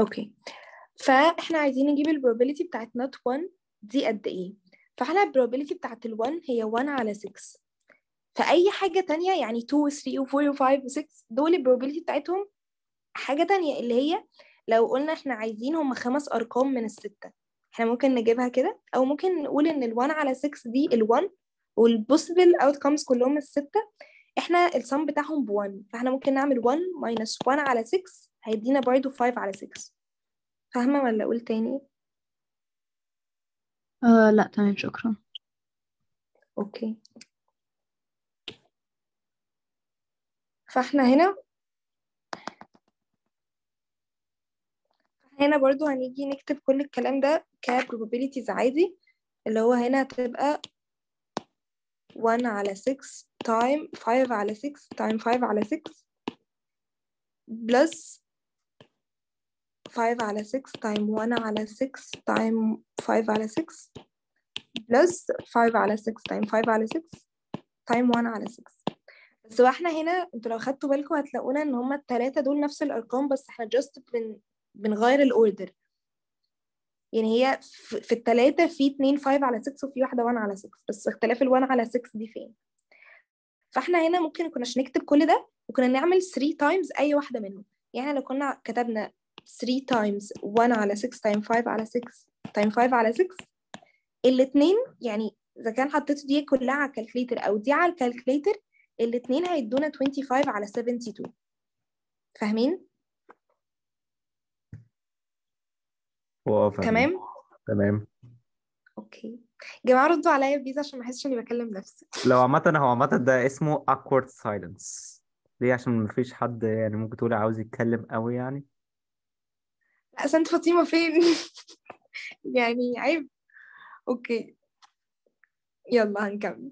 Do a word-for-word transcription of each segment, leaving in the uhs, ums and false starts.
اوكي، فاحنا عايزين نجيب البروبابيلتي بتاعت not one دي قد ايه. فاحنا البروبابيلتي بتاعت ال one هي one على six. فأي حاجة تانية يعني two و three و four و five و six دول البروبابيلتي بتاعتهم حاجة تانية، اللي هي لو قلنا احنا عايزين هم خمس أرقام من الستة، احنا ممكن نجيبها كده، أو ممكن نقول إن ال one على six دي ال one والبوسيبل outcomes كلهم الستة احنا السم بتاعهم ب one، فاحنا ممكن نعمل one minus one على six هيدينا برضو five على six. فاهمة ولا أقول تاني؟ آه لا تمام شكرا. اوكي، فاحنا هنا هنا برضو هنيجي نكتب كل الكلام ده ك probabilities عادي، اللي هو هنا هتبقى one على six time five على six time five على six plus five على six time one على six time five على six plus five على six time five على six time one على six. بس واحنا هنا انتوا لو خدتوا بالكم هتلاقونا ان هما التلاتة دول نفس الارقام، بس احنا just بن... بنغير الاوردر. يعني هي في, في التلاتة في اتنين five على six وفي واحدة one على six، بس اختلاف ال one على six دي فين. فاحنا هنا ممكن كناش نكتب كل ده وكنا نعمل three times اي واحدة منهم. يعني لو كنا كتبنا three times one على six time five على six time five على six الاتنين، يعني اذا كان حطيت دي كلها على الكالكليتر او دي على الكالكليتر الاتنين هيدونا twenty-five على seventy-two. فاهمين؟ هو فاهم. تمام؟ تمام. اوكي جماعة ردوا عليا بليز عشان ما احسش اني بكلم نفسي. لو عامة هو عامة ده اسمه awkward silence. ليه؟ عشان مفيش حد يعني ممكن تقولي عاوز يتكلم قوي يعني. لا سانت فاطمة فين؟ يعني عيب. اوكي يلا هنكمل.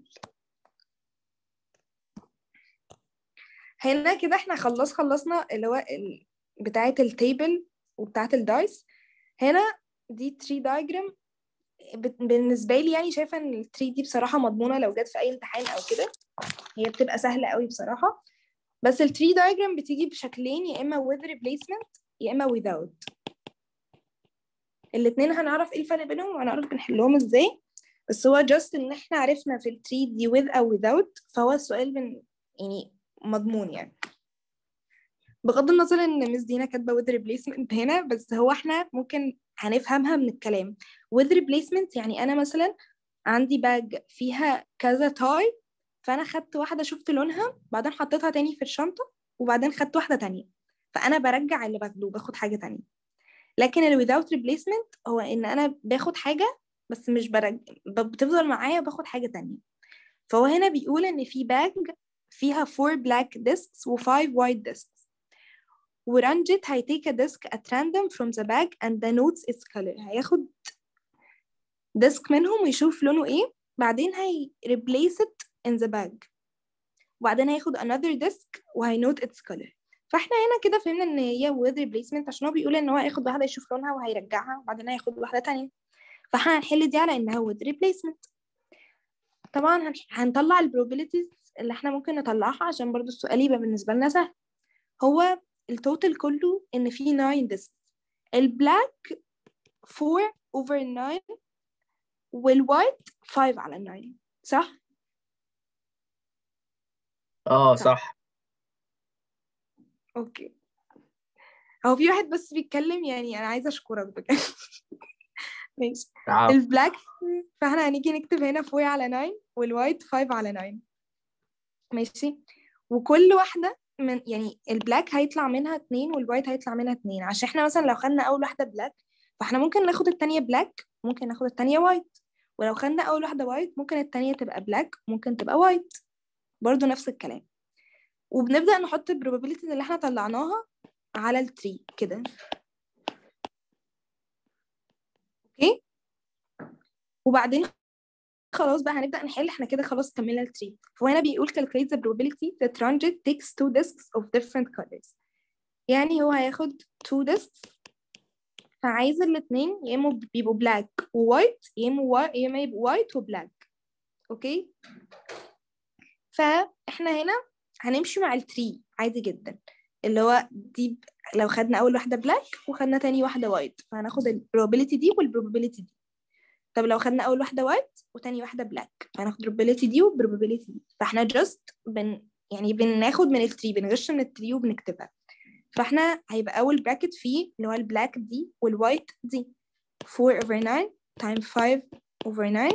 هنا كده احنا خلص خلصنا اللي هو ال... بتاعة التيبل وبتاعة الدايس. هنا دي تري دايجرام بالنسبة لي، يعني شايفة ان التري دي بصراحة مضمونة لو جت في اي امتحان او كده، هي بتبقى سهلة قوي بصراحة. بس التري دايجرام بتيجي بشكلين، يا اما with replacement يا اما without. الاتنين هنعرف ايه الفرق بينهم وهنعرف بنحلهم ازاي، بس هو just ان احنا عرفنا في التري دي with او without فهو السؤال من يعني مضمون يعني. بغض النظر ان مس دينا كاتبه with replacement هنا، بس هو احنا ممكن هنفهمها من الكلام. with replacement يعني انا مثلا عندي باج فيها كذا تاي، فانا خدت واحده شفت لونها بعدين حطيتها تاني في الشنطه وبعدين خدت واحده تانية، فانا برجع اللي باخده باخد حاجه تانية. لكن ال without replacement هو ان انا باخد حاجه بس مش برجع، بتفضل معايا باخد حاجه تانية. فهو هنا بيقول ان في باج فيها four black discs و five white discs، ورانجت هيتيك a disc at random from the bag and denotes its color. هياخد ديسك منهم ويشوف لونه ايه، بعدين هي replace it in the bag، وبعدين هياخد another disk وهينوت its color. فاحنا هنا كده فهمنا ان هي with replacement عشان هو بيقول ان هو هياخد واحده يشوف لونها وهيرجعها وبعدين هياخد واحده تانية، فاحنا هنحل دي على انها with replacement. طبعا هنطلع البروبابيلتيز اللي احنا ممكن نطلعها عشان برضو السؤال يبقى بالنسبه لنا سهل. هو التوتال كله ان في nine disks، البلاك four over nine والوايت five على nine، صح؟ اه صح. صح. اوكي، هو في واحد بس بيتكلم يعني انا عايزه اشكرك بجد. ماشي. عفو. البلاك فاحنا هنيجي نكتب هنا four على nine والوايت five على nine. ماشي، وكل واحده من يعني البلاك هيطلع منها اتنين والوايت هيطلع منها اتنين، عشان احنا مثلا لو خدنا اول واحده بلاك فاحنا ممكن ناخد التانية بلاك ممكن ناخد التانية وايت، ولو خدنا اول واحده وايت ممكن التانية تبقى بلاك ممكن تبقى وايت، برضو نفس الكلام. وبنبدأ نحط البروبابيلتيز اللي احنا طلعناها على التري كده. اوكي، وبعدين خلاص بقى هنبدأ نحل، احنا كده خلاص كملنا التري. فهنا بيقول calculate the probability that Ranjit takes two discs of different colors. يعني هو هياخد two discs، فعايز الاثنين يا اما بيبقوا black ووايت يا اما يا اما يبقوا white وبلاك. اوكي، فاحنا هنا هنمشي مع التري عادي جدا، اللي هو دي لو خدنا اول واحده بلاك وخدنا تاني واحده وايت فهناخد البروبابيلتي دي والبروبابيلتي دي. طب لو خدنا اول واحده وايت وتاني واحده بلاك فهناخد البروبابيلتي دي والبروبابيلتي دي. فاحنا جاست بن يعني بناخد من التري، بنغش من التري وبنكتبها. فاحنا هيبقى اول براكت فيه اللي هو البلاك دي والوايت دي four over nine times five over nine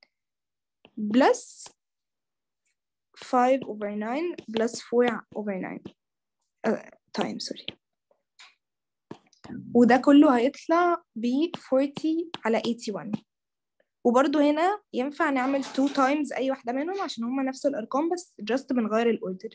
plus five over nine plus four over nine uh, times sorry. وده كله هيطلع ب forty على eighty-one. وبرضو هنا ينفع نعمل two times أي واحدة منهم عشان هما نفس الأرقام بس just بنغير الأوردر.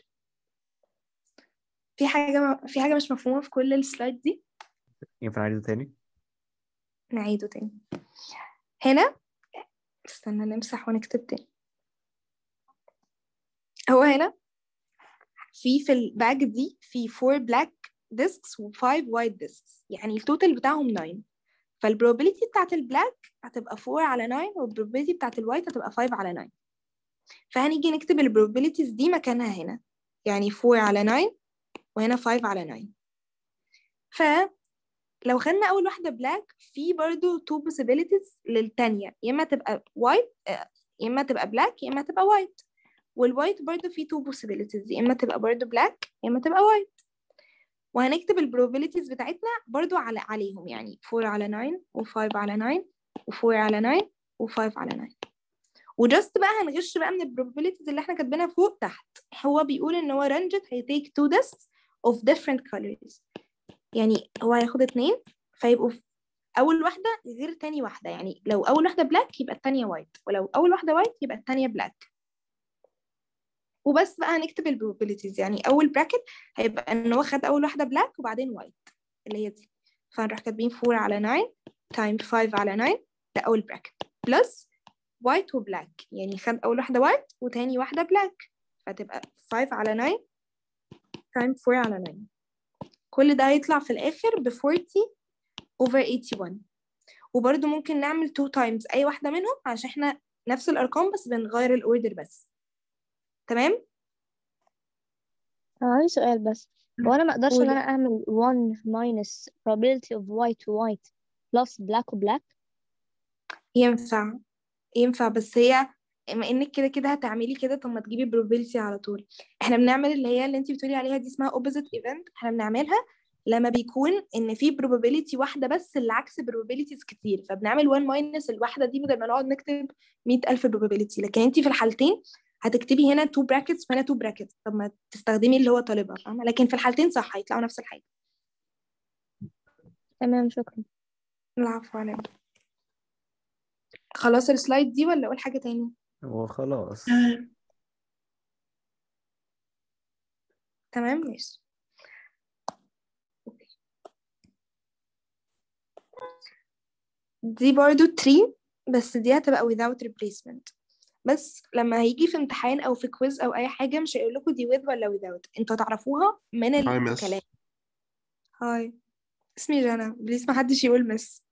في حاجة في حاجة مش مفهومة في كل السلايد دي؟ ينفع نعيده تاني؟ نعيده تاني. هنا استنى نمسح ونكتب تاني. هو هنا في في الباج دي في four black discs و five white discs يعني التوتال بتاعهم nine. فالبروبابيلتي بتاعت البلاك هتبقى four على nine والبروبابيلتي بتاعت الوايت هتبقى five على nine. فهنيجي نكتب البروبابيلتيز دي مكانها هنا يعني four على nine وهنا five على nine. فلو خدنا أول واحدة بلاك في برضو two possibilities للتانية، يا إما تبقى white يا إما تبقى black يا إما تبقى white. والوايت برضو في two possibilities يا إما تبقى برضو black يا إما تبقى white. وهنكتب البروبابيلتيز بتاعتنا برضو على عليهم يعني four على nine و five على nine و four على nine و five على nine. وجست بقى هنغش بقى من البروبابيلتيز اللي احنا كاتبينها فوق تحت. هو بيقول ان هو رانجت هيتيك two discs of different colors يعني هو هياخد اتنين فيبقوا في اول واحدة غير تاني واحدة. يعني لو اول واحدة بلاك يبقى التانية وايت ولو اول واحدة وايت يبقى التانية بلاك. وبس بقى هنكتب البروبابيلتيز يعني اول براكت هيبقى ان هو خد اول واحدة بلاك وبعدين وايت اللي هي دي. فهنروح كاتبين four على nine times five على nine ده اول براكت بلس وايت وبلاك يعني خد اول واحده وايت وتاني واحده بلاك فتبقى five على nine times four على nine. كل ده هيطلع في الاخر ب forty over eighty-one. وبرده ممكن نعمل two times اي واحده منهم عشان احنا نفس الارقام بس بنغير الاوردر بس. تمام. عندي سؤال بس، هو انا ما اقدرش ان قولي. انا اعمل one minus probability of white to white plus black و black؟ ينفع ينفع بس هي بما انك كده كده هتعملي كده طب ما تجيبي probability على طول. احنا بنعمل اللي هي اللي انت بتقولي عليها دي اسمها opposite event. احنا بنعملها لما بيكون ان في probability واحده بس اللي عكس probabilities كتير فبنعمل one minus الواحده دي بدل ما نقعد نكتب مية ألف probability. لكن انت في الحالتين هتكتبي هنا two brackets وهنا two brackets طب ما تستخدمي اللي هو طالبها فاهمه. لكن في الحالتين صح هيطلعوا نفس الحاجه. تمام شكرا. العفو عليك. خلاص السلايد دي ولا اقول حاجه تاني؟ وخلاص. تمام ماشي. دي برضو تري بس دي هتبقى without replacement. بس لما هيجي في امتحان او في كويز او اي حاجه مش هيقول لكم دي with ولا without انتوا تعرفوها من هاي مس. الكلام. هاي اسمي جنى بليز ما حدش يقول مس.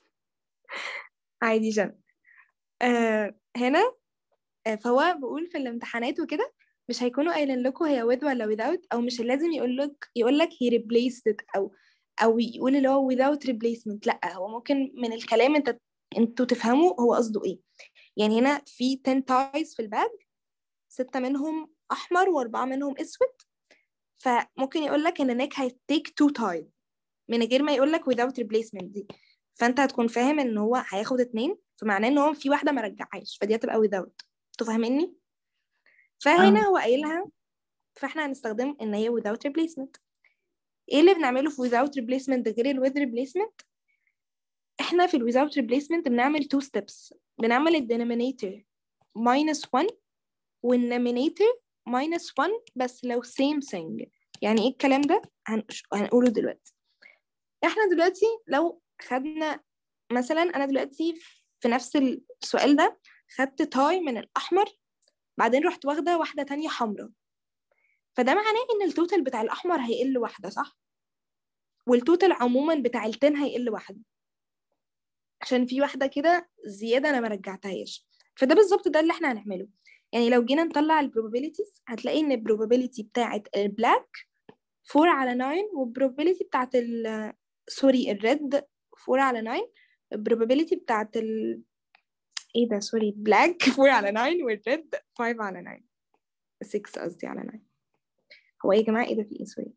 عادي جنى. آه هنا آه فهو بقول في الامتحانات وكده مش هيكونوا قايلين لكم هي with ولا without او مش لازم يقول لك يقول لك he replaced it او او يقول اللي هو without replacement. لا هو ممكن من الكلام انت انتوا تفهموا هو قصده ايه. يعني هنا في ten ties في الباج ستة منهم أحمر وأربعة منهم أسود. فممكن يقول لك إن نيك هيتيك two ties من غير ما يقول لك without replacement دي. فأنت هتكون فاهم إن هو هياخد اتنين فمعناه إن هو في واحدة ما رجعهاش فدي هتبقى without. أنتوا فاهميني؟ فهنا هو قايلها فإحنا هنستخدم إن هي without replacement. إيه اللي بنعمله في without replacement غير ال with replacement؟ إحنا في ال without replacement بنعمل two steps. بنعمل ال denominator minus one والنومينيتور minus one بس لو same thing. يعني ايه الكلام ده؟ هن... هنقوله دلوقتي. احنا دلوقتي لو خدنا مثلا انا دلوقتي في نفس السؤال ده خدت تاي من الأحمر بعدين رحت واخدة واحدة تانية حمراء فده معناه ان التوتال بتاع الأحمر هيقل واحدة صح؟ والتوتال عموما بتاع التين هيقل واحدة عشان في واحدة كده زيادة انا ما رجعتهاش. فده بالظبط ده اللي احنا هنعمله. يعني لو جينا نطلع البروبابيلتيز هتلاقي ان البروبابيلتي بتاعت البلاك فور على ناين، والبروبابيلتي بتاعت ال سوري الريد فور على ناين، البروبابيلتي بتاعت ال ايه ده سوري بلاك فور على ناين، والريد فايف على ناين، سكس قصدي على ناين. هو ايه يا جماعة ايه ده في ايه سوري؟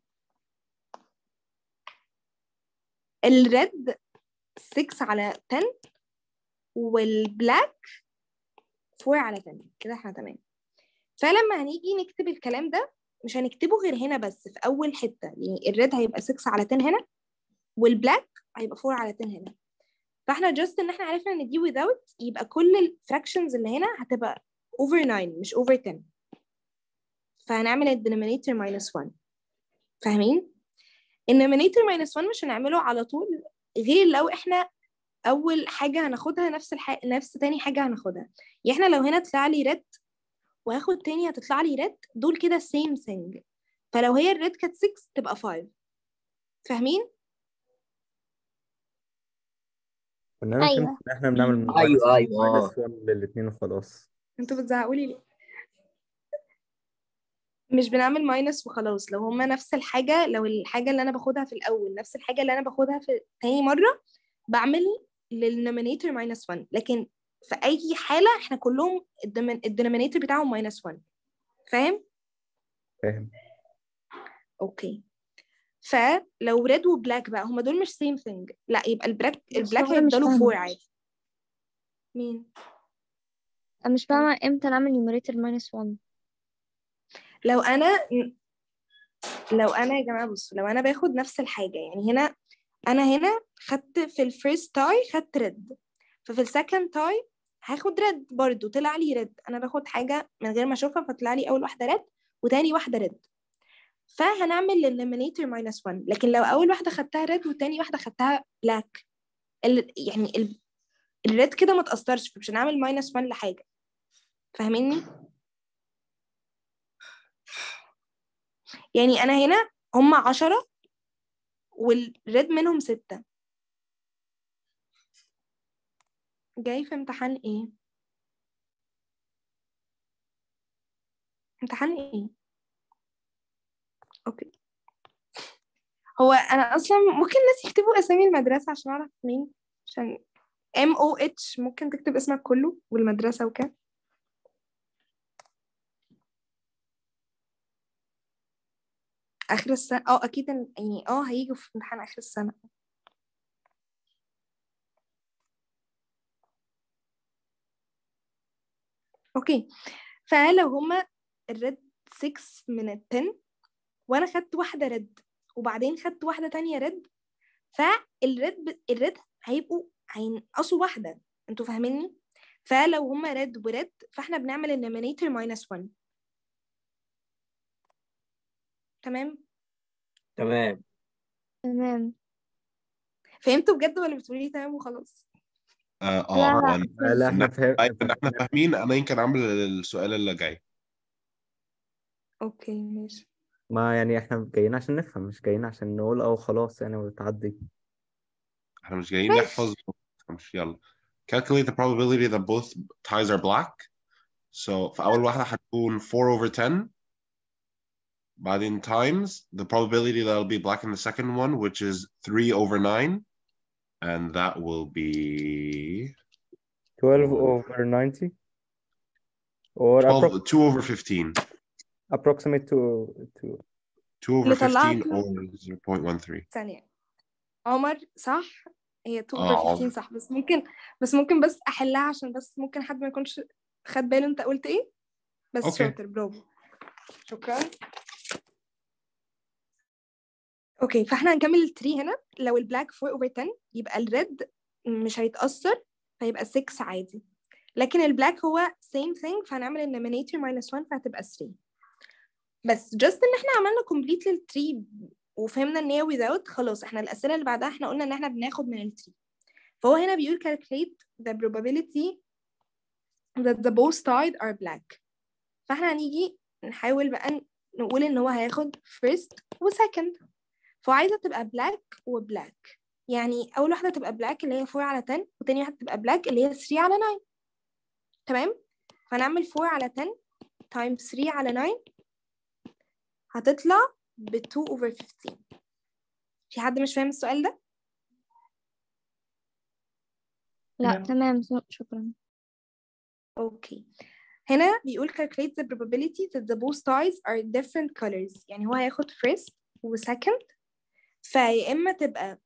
الريد سكس على عشرة، والبلاك فور على عشرة، كده احنا تمام. فلما هنيجي نكتب الكلام ده مش هنكتبه غير هنا بس في اول حته، يعني الريد هيبقى ستة على عشرة هنا، والبلاك هيبقى فور على عشرة هنا. فاحنا جاست ان احنا عرفنا ان دي without، يبقى كل الفراكشنز اللي هنا هتبقى over ناين مش over عشرة، فهنعمل الدينومينيتور minus واحد. فاهمين؟ الدينومينيتور minus واحد مش هنعمله على طول غير لو احنا اول حاجه هناخدها نفس الح... نفس تاني حاجه هناخدها. يعني احنا لو هنا طلع لي ريد وهاخد تاني هتطلع لي ريد، دول كده same thing. فلو هي الريد كانت ستة تبقى خمسة. فاهمين؟ ان انا فهمت أيوة. ان احنا بنعمل ايوه ماينس ايوه اه ماينس واحد للاثنين وخلاص. انتوا بتزعقوا لي ليه؟ مش بنعمل ماينس وخلاص. لو هما نفس الحاجة، لو الحاجة اللي أنا باخدها في الأول نفس الحاجة اللي أنا باخدها في تاني مرة، بعمل للنومينيتور ماينس واحد. لكن في أي حالة احنا كلهم الدينومينيتور بتاعهم ماينس واحد. فاهم؟ فاهم. اوكي. فلو ريد وبلاك بقى هما دول مش سيم ثينج، لا يبقى البلاك بس البلاك هو أنا مش هيفضلوا فاهمة فور عادي. مين؟ أنا مش فاهمة إمتى نعمل numerator minus one. لو أنا لو أنا يا جماعة بصوا، لو أنا باخد نفس الحاجة، يعني هنا أنا هنا خدت في الفيرست تاي خدت ريد، ففي السكند تاي هاخد ريد برضو، طلع لي ريد. أنا باخد حاجة من غير ما أشوفها فطلع لي أول واحدة ريد وتاني واحدة ريد، فهنعمل للنومينيتور ماينس واحد. لكن لو أول واحدة خدتها ريد وتاني واحدة خدتها بلاك، ال... يعني ال... الريد كده ما تأثرش، فمش هنعمل ماينس واحد لحاجة. فاهميني؟ يعني أنا هنا هم عشرة والريد منهم ستة. جاي في امتحان ايه؟ امتحان ايه؟ اوكي. هو انا اصلا ممكن الناس يكتبوا اسامي المدرسة عشان اعرف مين، عشان ام او اتش ممكن تكتب اسمك كله والمدرسة وكده. اخر السنة اه اكيد يعني اه هيجوا في امتحان اخر السنة. اوكي. فلو هما الريد ستة من العشرة وانا خدت واحدة ريد وبعدين خدت واحدة تانية ريد، فالريد الريد هيبقوا هينقصوا واحدة. انتوا فاهميني؟ فلو هما ريد وريد فاحنا بنعمل النومينيتور ماينس واحد. تمام؟ تمام. تمام. فهمتوا بجد ولا بتقولي لي تمام وخلاص؟ اه لا آه، هو لا أنا- آه، لا إن احنا فهم... إن احنا فاهمين. انا يمكن اعمل السؤال اللي جاي. اوكي ماشي. ما يعني احنا جايين عشان نفهم، مش جايين عشان نقول او خلاص يعني وتعدي. احنا مش جايين ماشي. نحفظ. مش يلا. Calculate the probability that both ties are black. So في أول واحدة هتكون four over ten. بعدين times the probability that it'll be black in the second one, which is three over nine. And that will be twelve over ninety or twelve, approx two over fifteen. approximate to to two over اللي fifteen طلعته or zero point one three. ثانية. عمر صح، هي two over اه fifteen صح، بس ممكن بس ممكن بس احلها عشان بس ممكن حد ما يكونش خد باله انت قلت ايه. بس اوكي. شاطر برافو. شكرا. اوكي فاحنا هنكمل التري هنا. لو البلاك four over ten يبقى الريد مش هيتأثر فيبقى six عادي، لكن البلاك هو same thing فهنعمل النومينيتور minus one فهتبقى three. بس just ان احنا عملنا complete للتري وفهمنا ان هي without، خلاص احنا الأسئلة اللي بعدها احنا قلنا ان احنا بناخد من التري. فهو هنا بيقول calculate the probability that the both sides are black. فاحنا هنيجي نحاول بقى نقول ان هو هياخد first و second. فعايزة تبقى black و black، يعني أول واحدة تبقى black اللي هي four على ten، وتاني واحدة تبقى black اللي هي three على nine. تمام؟ فنعمل four على ten times three على nine هتطلع ب two over fifteen. في حد مش فاهم السؤال ده؟ لا تمام شكرا. اوكي. هنا بيقول calculate the probability that the both ties are different colors. يعني هو هياخد first و second، فيا إما تبقى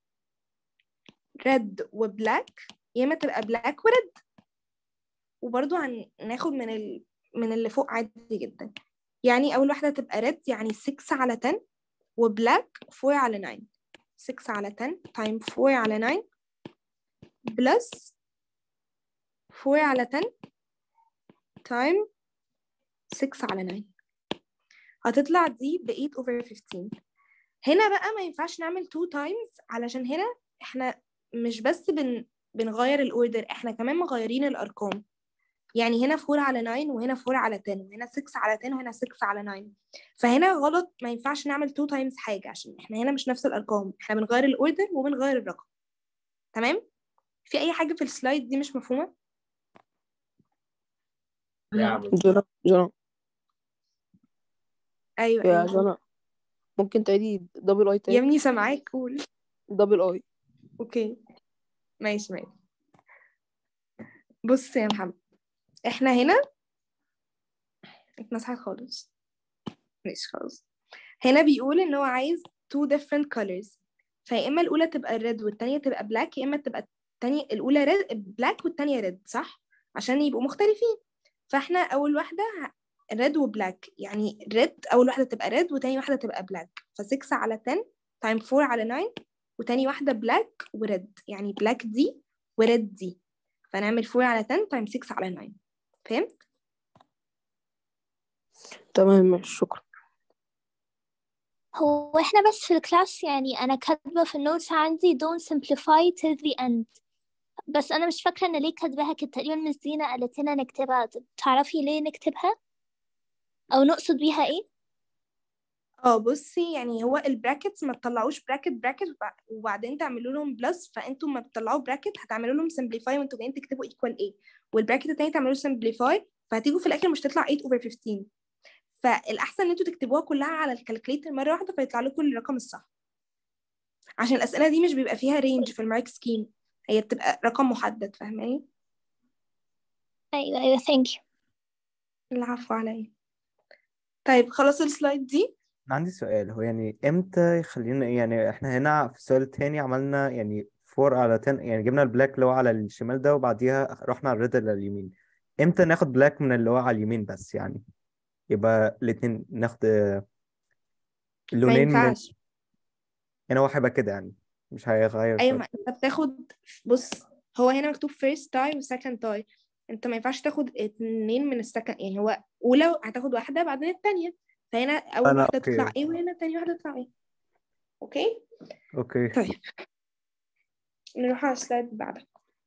red و black يا إما تبقى black و red. وبرضو هناخد من ال... من اللي فوق عادي جدا. يعني أول واحدة تبقى red يعني six على ten و black four على nine. six على ten time four على nine plus four على ten time six على nine. هتطلع دي ب eight over fifteen. هنا بقى ما ينفعش نعمل two times علشان هنا احنا مش بس بن بنغير الاوردر، احنا كمان مغيرين الارقام. يعني هنا four على nine وهنا four على ten وهنا six على ten وهنا six على nine. فهنا غلط، ما ينفعش نعمل two times حاجة عشان احنا هنا مش نفس الارقام، احنا بنغير الاوردر وبنغير الرقم. تمام؟ في اي حاجة في السلايد دي مش مفهومة؟ يا جنى جنى ايوه يا ايوه جنى ممكن تعيدي دبل اي يا تاني؟ ابني سامعاك، قول. دبل اي. اوكي ماشي ماشي. بص يا محمد، احنا هنا اتمسحت خالص. ماشي خلاص. هنا بيقول ان هو عايز two different colors، فيا اما الاولى تبقى red والتانية تبقى black يا اما تبقى التانية الاولى red black والتانية red، صح؟ عشان يبقوا مختلفين. فاحنا اول واحدة red وبلاك، يعني red اول واحدة تبقى red وتاني واحدة تبقى black. ف six على ten time four على nine وتاني واحدة black وريد، يعني black دي وريد دي، فنعمل four على ten time six على nine. فهمت؟ تمام ماشي شكرا. هو احنا بس في الكلاس يعني انا كاتبة في النوتس عندي don't simplify till the end، بس انا مش فاكرة ان ليه كاتباها كده. تقريبا مس دينا قالت لنا نكتبها، تعرفي ليه نكتبها او نقصد بيها ايه؟ اه بصي، يعني هو البراكتس ما تطلعوش براكت براكت وبعدين تعملوا لهم بلس، فانتوا ما بتطلعوا براكت هتعملوا لهم سمبليفاي وانتوا جايين تكتبوا ايكوال ايه، والبراكت التاني تعملوا سمبليفاي، فهتيجوا في الاخر مش تطلع eight over fifteen. فالاحسن ان انتوا تكتبوها كلها على الكالكليتر مره واحده فيطلع لكم الرقم الصح، عشان الاسئله دي مش بيبقى فيها رينج في المارك سكيم، هي بتبقى رقم محدد. فاهماني؟ ايوه ايوه thank you. العفو عليا. طيب خلاص السلايد دي. عندي سؤال، هو يعني امتى يخلينا، يعني احنا هنا في السؤال التاني عملنا يعني four على ten، يعني جبنا البلاك اللي هو على الشمال ده وبعديها رحنا على الريد اللي على اليمين. امتى ناخد بلاك من اللي هو على اليمين بس، يعني يبقى الاتنين ناخد ما اللونين من ينفعش. هنا، هو هيبقى كده يعني مش هيغير ايوه فرق. ما انت بتاخد، بص هو هنا مكتوب first tie و second tie، انت ما ينفعش تاخد اتنين من السكند، يعني هو اولى هتاخد واحده بعدين الثانيه، فهنا اول انا واحده اوكي تطلع ايه وهنا تاني واحده تطلع ايه. اوكي اوكي طيب نروح على السلايد اللي بعدها.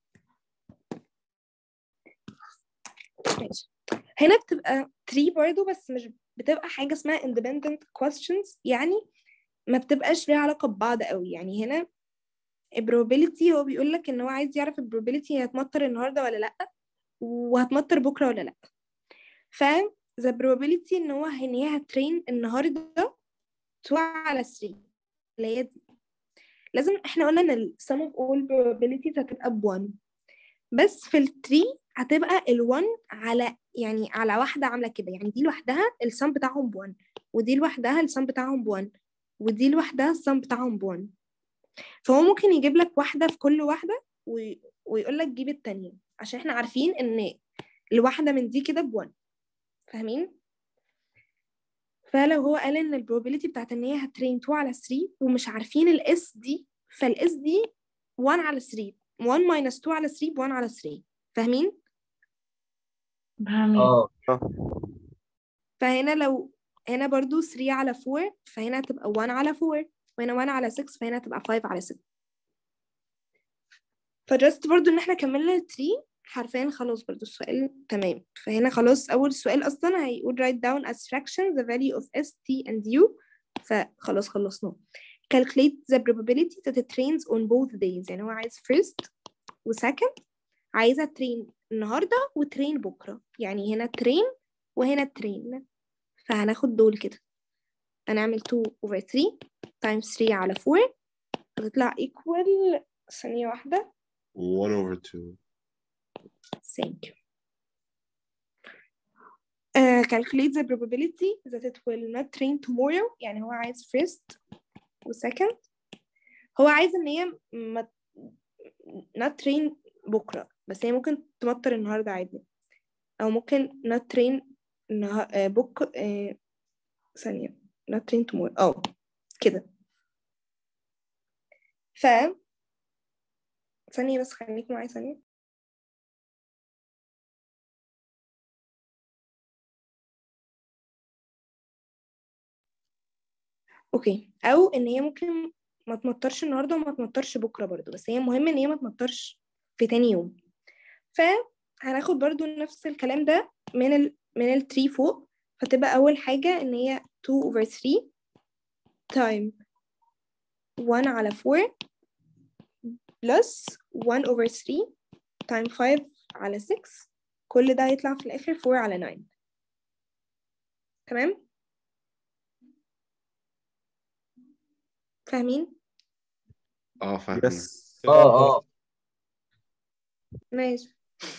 ماشي. هنا بتبقى three برضو، بس مش بتبقى حاجه اسمها independent questions، يعني ما بتبقاش ليها علاقه ببعض قوي. يعني هنا probability هو بيقول لك ان هو عايز يعرف probability هي هتمطر النهارده ولا لا وهتمطر بكره ولا لا. ف the probability ان هو ان هي هترين النهارده two على three اللي هي دي. لازم احنا قلنا ان ال sum of all probabilities هتبقى ب one، بس في ال three هتبقى ال one على يعني على واحده عامله كده، يعني دي لوحدها ال sum بتاعهم ب one ودي لوحدها ال sum بتاعهم ب one ودي لوحدها ال sum بتاعهم ب one. فهو ممكن يجيب لك واحده في كل واحده وي... ويقول لك جيب التانية، عشان احنا عارفين ان الواحده من دي كده ب one. فاهمين؟ فلو هو قال ان البروبابيلتي بتاعت ان هي هترين two على three ومش عارفين الاس دي، فالاس دي one على three، one minus two على three ب one على three. فاهمين؟ اه فهنا لو هنا برضو three على four فهنا هتبقى one على four، وهنا one على six فهنا هتبقى five على six. فجست برضو ان احنا كملنا three حرفيا خلاص برضو السؤال تمام. فهنا خلاص اول سؤال اصلا هيقول write down as fraction the value of s, t and u، فخلاص خلصناه. calculate the probability that it rains on both days، يعني هو عايز first و second، عايزة ترين النهاردة وترين بكرة، يعني هنا ترين وهنا ترين، فهناخد دول كده. هنعمل two over three times three على four هتطلع equal ثانية واحدة one over two. thank you. Uh, calculate the probability that it will not rain tomorrow. يعني هو عايز first و second. هو عايز ان هي ما not rain بكرة بس هي ممكن تمطر النهاردة عادي او ممكن not rain نه... بكرة آه... ثانية not rain tomorrow اه كده. ف ثانية بس خليكم معايا ثانية. اوكي او ان هي ممكن ما تمطرش النهارده وما تمطرش بكره برضو بس هي مهم ان هي ما تمطرش في تاني يوم. فهناخد برضو نفس الكلام ده من ال من ال three فوق فتبقى اول حاجه ان هي two over three time one على four plus one over three time five على six كل ده هيطلع في الاخر four على nine. تمام فاهمين؟ اه فاهمين. يس اه اه ماشي.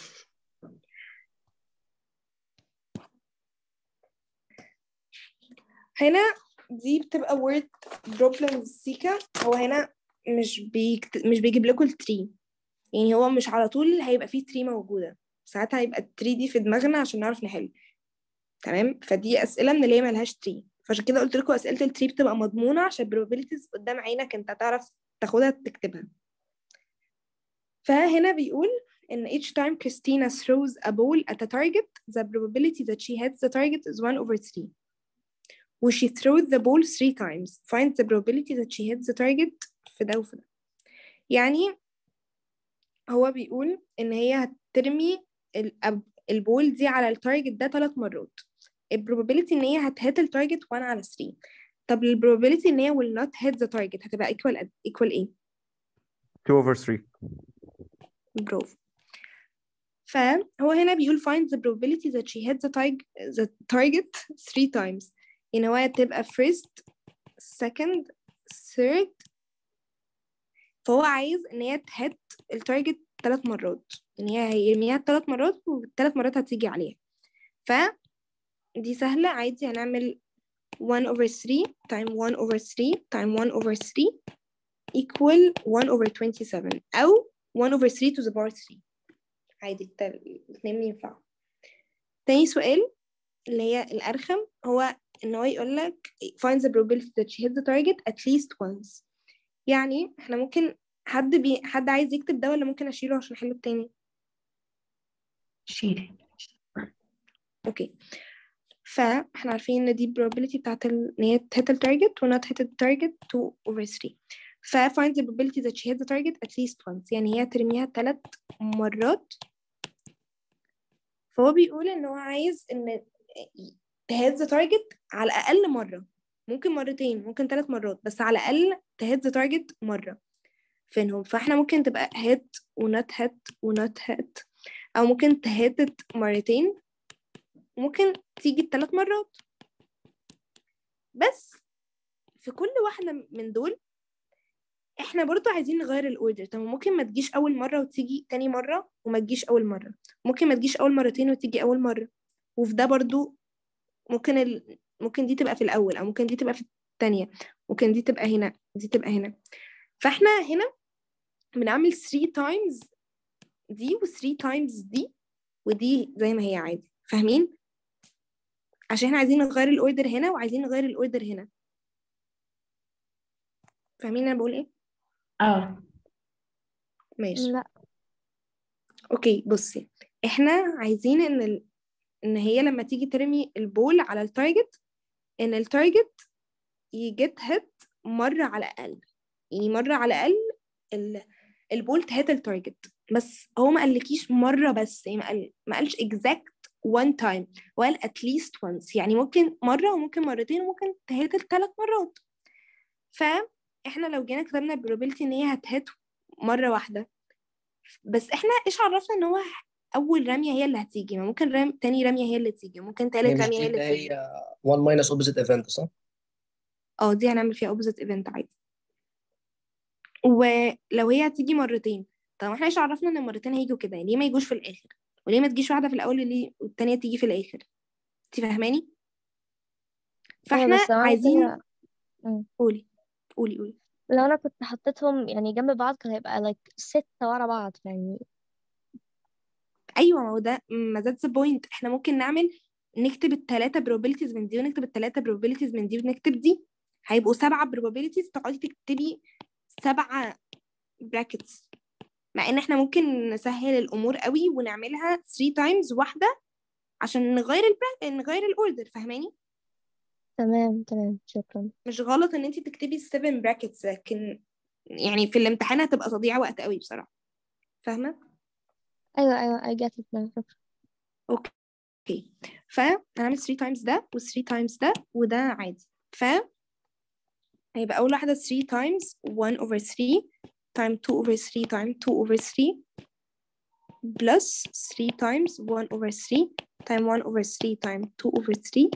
هنا دي بتبقى word problems سيكا. هو هنا مش بيكت... مش بيجيب لكم التري يعني هو مش على طول هيبقى فيه تري موجودة ساعتها هيبقى التري دي في دماغنا عشان نعرف نحل. تمام فدي أسئلة من اللي هي ملهاش تري فعشان كده قلت لكم أسئلة التري بتبقى مضمونة عشان probabilities قدام عينك انت تعرف تاخدها تكتبها. فهنا بيقول إن each time Christina throws a ball at a target the probability that she hits the target is one over three. و she throws the ball three times find the probability that she hits the target في ده وفي ده. يعني هو بيقول إن هي هترمي البول دي على التارجت ده ثلاث مرات. البروبابيلتي إن هي هتهت التارجت one على three. طب البروبابيلتي إن هي will not hit the target هتبقى equal equal إيه؟ two over three. برافو. فهو هنا بيقول find the probability that she hit the target the target three times. يعني هو هتبقى first second third فهو عايز ان هي تهت التارجت ثلاث مرات ان هي هيرميها ثلاث مرات والثلاث مرات هتيجي عليها. فدي سهلة عادي هنعمل one over three time one over three time one over three equal one over twenty-seven أو one over three to the power three عادي الاثنين ينفعوا. تاني سؤال اللي هي الأرخم هو إن هو يقول لك find the probability that she hit the target at least once. يعني احنا ممكن حد بي... حد عايز يكتب ده ولا ممكن أشيله عشان أحله التاني؟ شيل. اوكي فاحنا عارفين ان دي probability بتاعت ال... ان هي hit the target و not hit the target two over three. ف find the probability that she hit the target at least once يعني هي ترميها ثلاث مرات. فهو بيقول ان هو عايز ان تهت the target على الأقل مرة ممكن مرتين ممكن ثلاث مرات بس على الأقل تهت the target مرة فينهم. فاحنا ممكن تبقى hit و not hit و not hit أو ممكن تهتت مرتين وممكن تيجي ثلاث مرات. بس في كل واحدة من دول احنا برضو عايزين نغير الاوردر. طب ممكن ما تجيش اول مرة وتيجي تاني مرة وما تجيش اول مرة ممكن ما تجيش اول مرتين وتيجي اول مرة وفي ده برضو ممكن ال... ممكن دي تبقى في الاول او ممكن دي تبقى في الثانية ممكن دي تبقى هنا دي تبقى هنا. فاحنا هنا بنعمل three times دي و three times دي ودي زي ما هي عادي. فاهمين؟ عشان احنا عايزين نغير الاوردر هنا وعايزين نغير الاوردر هنا. فاهمين انا بقول ايه؟ اه ماشي. لا اوكي بصي احنا عايزين ان ال... ان هي لما تيجي ترمي البول على التارجت ان التارجت يجت هيت مرة على الاقل يعني مرة على الاقل ال... البول تهت التارجت. بس هو ما قالكيش مرة بس يعني ما قال ما قالش exact one time وقال at least once يعني ممكن مرة وممكن مرتين وممكن تهت الثلاث مرات. فاحنا لو جينا كتبنا probability ان هي هتهت مرة واحدة بس احنا ايش عرفنا ان هو اول رمية هي اللي هتيجي ما ممكن رم... تاني رمية هي اللي تيجي ممكن هي تالت مش رمية دي هي اللي اللي تيجي. هي one minus opposite event صح؟ اه دي هنعمل فيها opposite event عادي. ولو هي هتيجي مرتين، طب احنا ايش عرفنا ان المرتين هيجوا كده؟ ليه ما يجوش في الاخر؟ وليه ما تجيش واحده في الاول وليه والتانيه تيجي في الاخر؟ انت فاهماني؟ ايوه فاحنا بس لو انا عايزين كده مم. قولي قولي قولي لو انا كنت حطيتهم يعني جنب بعض كان هيبقى like ستة ورا بعض يعني. ايوه ما هو ده ما ذاتس بوينت. احنا ممكن نعمل نكتب الثلاثه probabilities من دي ونكتب الثلاثه probabilities من دي ونكتب دي، هيبقوا سبعه probabilities. تقعدي تكتبي سبعه brackets، مع ان احنا ممكن نسهل الامور قوي ونعملها ثلاثة times واحده عشان نغير البرا... نغير الاوردر. فاهماني؟ تمام تمام شكرا. مش غلط ان انت تكتبي سبعة brackets، لكن يعني في الامتحان هتبقى تضييع وقت قوي بصراحه. فاهمه؟ ايوه ايوه I get it now شكرا. اوكي فهنعمل ثلاثة times ده و ثلاثة times ده وده عادي. ف هيبقى أول واحدة three times one over three time two over three time two over three plus three times one over three time one over three time two over three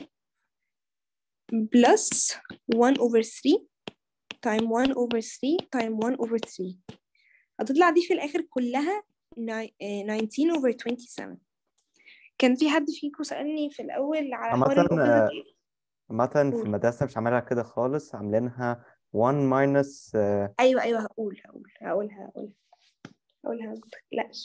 plus one over three time one over three time one over three. هتطلع دي في الآخر كلها nineteen over twenty-seven. كان في حد فيكم سألني في الأول على حوار عامة الأوبوزيت. عامة في قول. المدرسة مش عاملها كده خالص، عاملينها one minus آه، أيوه أيوه هقول هقول هقولها هقولها هقولها متقلقش.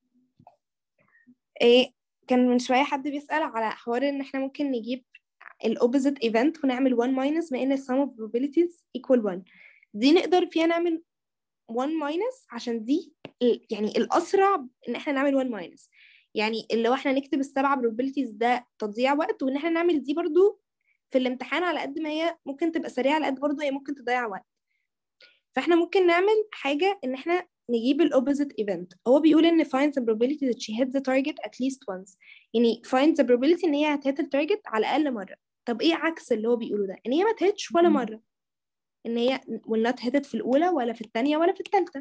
إيه كان من شوية حد بيسأل على حوار إن إحنا ممكن نجيب الأوبوزيت إيفنت ونعمل one minus ما إن sum of probabilities equal one. دي نقدر فيها نعمل one minus عشان دي ال- يعني الأسرع إن إحنا نعمل one minus. يعني اللي هو إحنا نكتب السبعة probabilities ده تضييع وقت، وإن إحنا نعمل دي برضو في الامتحان على قد ما هي ممكن تبقى سريعة على قد برضو هي ممكن تضيع وقت. فإحنا ممكن نعمل حاجة إن إحنا نجيب ال opposite event. هو بيقول إن find the probability that she hit the target at least once. يعني find the probability إن هي هتهت التارجت على الأقل مرة. طب إيه عكس اللي هو بيقوله ده؟ إن هي ما تهتش ولا مرة، إن هي ولا هتهت في الأولى ولا في الثانية ولا في الثالثة.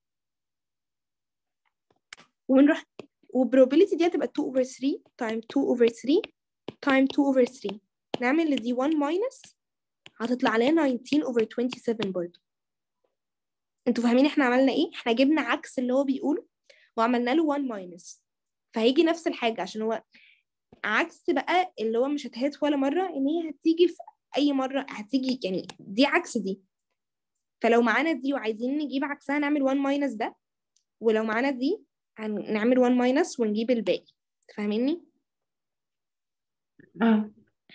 ونروح وprobability دي هتبقى two over three time two over three time two over three. نعمل لدي one minus هتطلع علينا nineteen over twenty-seven برضه. انتوا فاهمين احنا عملنا ايه؟ احنا جبنا عكس اللي هو بيقوله وعملنا له one minus، فهيجي نفس الحاجة عشان هو عكس بقى اللي هو مش هتهت ولا مرة، ان هي هتيجي في اي مرة هتيجي، يعني دي عكس دي. فلو معانا دي وعايزين نجيب عكسها نعمل one minus ده، ولو معانا دي هنعمل one minus ونجيب الباقي. فاهميني؟ اه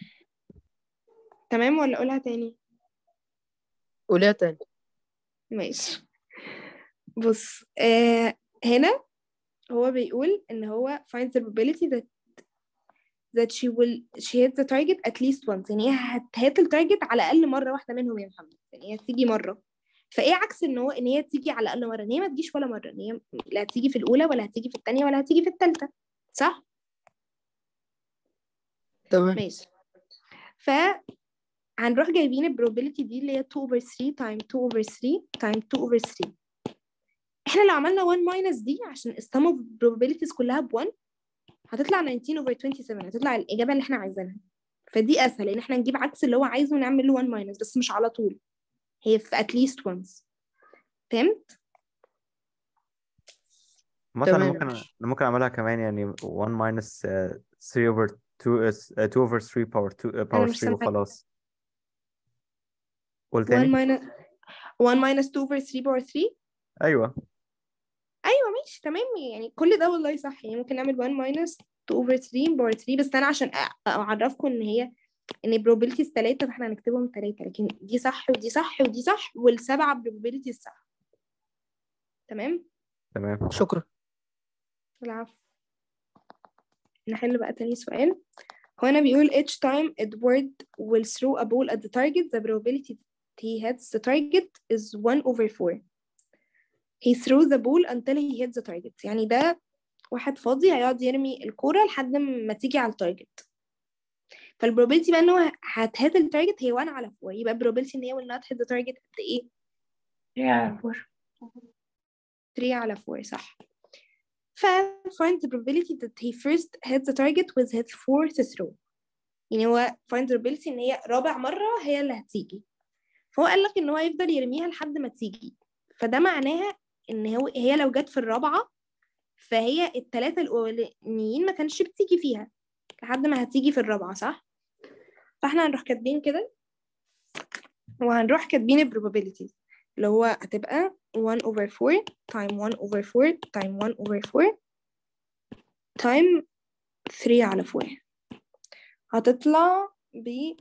تمام ولا اقولها تاني؟ قوليها تاني. ماشي. بص آه هنا هو بيقول ان هو find the probability that that she will she hit the target at least once. يعني هي هتهت التارجت على الاقل مره واحده منهم يا محمد، يعني هي تيجي مره. فايه عكس ان هو ان هي تيجي على الاقل مره؟ ان هي ما تجيش ولا مره، ان هي لا هتيجي في الاولى ولا هتيجي في الثانيه ولا هتيجي في الثالثه. صح؟ تمام. ماشي. ف هنروح جايبين البروبابيلتي دي اللي هي two over three time two over three time two over three. احنا لو عملنا one minus دي عشان السم اوف probabilities كلها ب one هتطلع nineteen over twenty-seven، هتطلع الإجابة اللي احنا عايزينها. فدي أسهل إن احنا نجيب عكس اللي هو عايزه ونعمل له one minus، بس مش على طول، هي في at least once. فهمت؟ مثلا تمام ممكن ماشي. ممكن أعملها كمان يعني one minus آه، three over two is آه، two over three power two آه، أنا power مش three سامعاك. وخلاص. قول one تاني. minus one minus two over three power three. أيوه أيوة ماشي تمام، يعني كل ده والله صح. يعني ممكن نعمل one minus two over three power three، بس أنا عشان أ- أعرفكم إن هي إن probabilities تلاتة فاحنا هنكتبهم تلاتة، لكن دي صح ودي صح ودي صح والسبعة probabilities صح. تمام؟ تمام. شكرا. العفو. نحل بقى تاني سؤال. هو أنا بيقول each time Edward will throw a ball at the target the probability he hits the target is one over four. He threw the ball until he hits the target. يعني ده واحد فاضي هيقعد يرمي الكورة لحد ما تيجي على التارجت. فالبروبابيلتي بقى إن هو هتهت التارجت هي one على four، يبقى البروبابيلتي إن هي will not hit the target قد إيه؟ three على four. three على four صح. ف find the probability that he first hit the target with his fourth throw. يعني هو find the probability إن هي رابع مرة هي اللي هتيجي. فهو قال لك ان هو هيفضل يرميها لحد ما تيجي، فده معناها ان هو هي لو جت في الرابعه فهي الثلاثه الاولانيين ما كانش بتيجي فيها لحد ما هتيجي في الرابعه، صح؟ فاحنا هنروح كاتبين كده وهنروح كاتبين ال probabilities اللي هو هتبقى one over four time one over four time one over four time three على four، هتطلع ب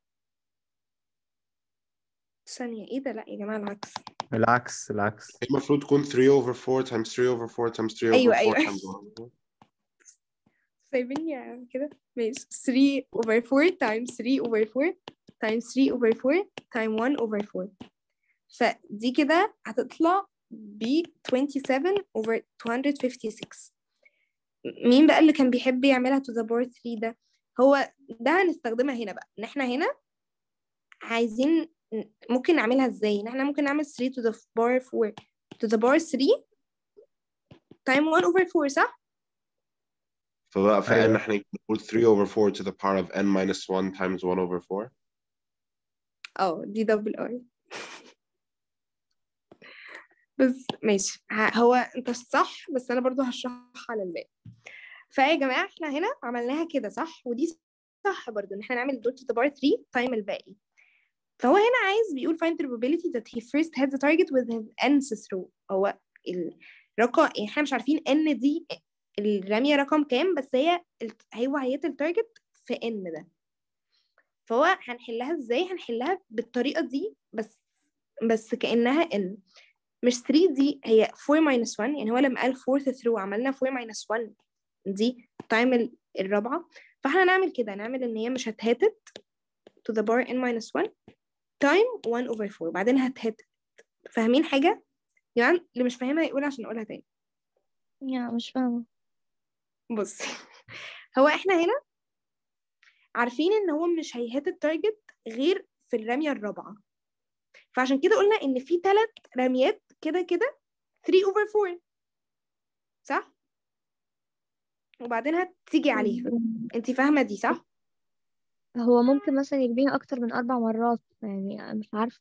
ثانية ايه ده؟ لا يا جماعة العكس. العكس العكس هي المفروض تكون three over four times three over four times three over أيوة four أيوة times one over four. سايبيني يعني كده ماشي. three over four times three over four times three over four times one over four، فدي كده هتطلع ب twenty-seven over two hundred fifty-six. مين بقى اللي كان بيحب يعملها to the power three ده؟ هو ده هنستخدمها هنا بقى، ان احنا هنا عايزين ممكن نعملها ازاي؟ ان احنا ممكن نعمل three to the power four to the power three time one over four، صح؟ فبقى فإن ايوه احنا نقول three over four to the power of n minus one times one over four. اه دي دبل اي. بس ماشي، هو انت صح بس انا برضو هشرحها للباقي. فيا جماعه احنا هنا عملناها كده صح، ودي صح برضو ان احنا نعمل dot to the power three time الباقي. فهو هنا عايز بيقول find the probability that he first had the target with his nth throw. هو الرقم يعني احنا مش عارفين n دي الرمية رقم كام، بس هي هو هي التارجت في n ده. فهو هنحلها ازاي؟ هنحلها بالطريقة دي بس بس كأنها n مش three دي هي four minus one، يعني هو لما قال fourth throw عملنا four minus one دي time الرابعة. فاحنا نعمل كده، نعمل ان هي مش هتهاتت to the power n minus one time one over four بعدين هتهاتت. فاهمين حاجة؟ يعني اللي مش فاهمها يقول عشان اقولها تاني. يا مش فاهمة. بص هو احنا هنا عارفين ان هو مش هيهات التارجت غير في الرمية الرابعة، فعشان كده قلنا ان في ثلاث رميات كده كده three over four، صح؟ وبعدين هتيجي عليها. انتي فاهمة دي صح؟ هو ممكن مثلا يرميها أكتر من أربع مرات، يعني أنا مش عارفة،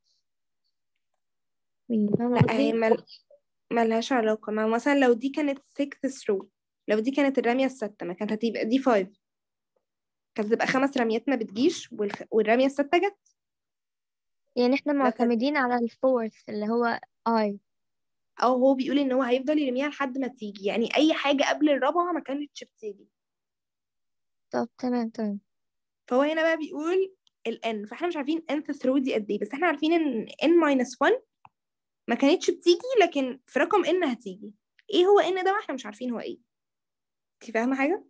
يعني فاهمة لا هي قصدي؟ مل... ملهاش علاقة. ما مثلا لو دي كانت sixth throw، لو دي كانت الرمية الستة ما كانت هتبقى دي five، كانت هتبقى خمس رميات ما بتجيش والخ... والرمية الستة جت. يعني احنا ده كان معتمدين على الفورث اللي هو I. او هو بيقول ان هو هيفضل يرميها لحد ما تيجي، يعني اي حاجة قبل الرابعة ما كانتش بتيجي. طب تمام تمام. فهو هنا بقى بيقول ال n، فاحنا مش عارفين nth throw دي قد ايه، بس احنا عارفين ان n minus one ما كانتش بتيجي لكن في رقم n هتيجي. ايه هو n ده بقى احنا مش عارفين هو ايه. انت فاهمة حاجة؟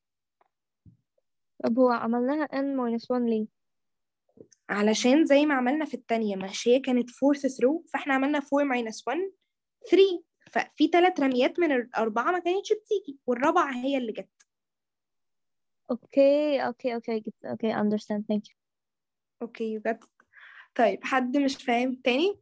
طب هو عملناها n minus one ليه؟ علشان زي ما عملنا في التانية مش هي كانت fourth throw، فاحنا عملنا four minus one three، ففي ثلاث رميات من الأربعة ما كانتش بتيجي والرابعة هي اللي جت. اوكي اوكي اوكي جبت- اوكي understand thank you. اوكي جت. طيب حد مش فاهم تاني؟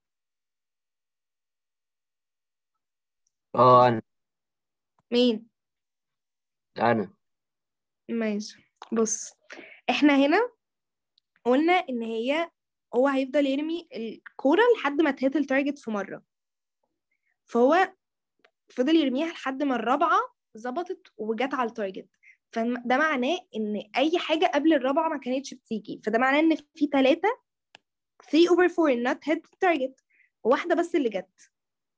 اه انا مين؟ انا ماشي. بص احنا هنا قلنا ان هي هو هيفضل يرمي الكورة لحد ما تهت التارجت في مرة، فهو فضل يرميها لحد ما الرابعة ظبطت وجت على التارجت. فده معناه ان اي حاجة قبل الرابعة ما كانتش بتيجي، فده معناه ان في ثلاثة three over four not hit the target وواحدة بس اللي جت.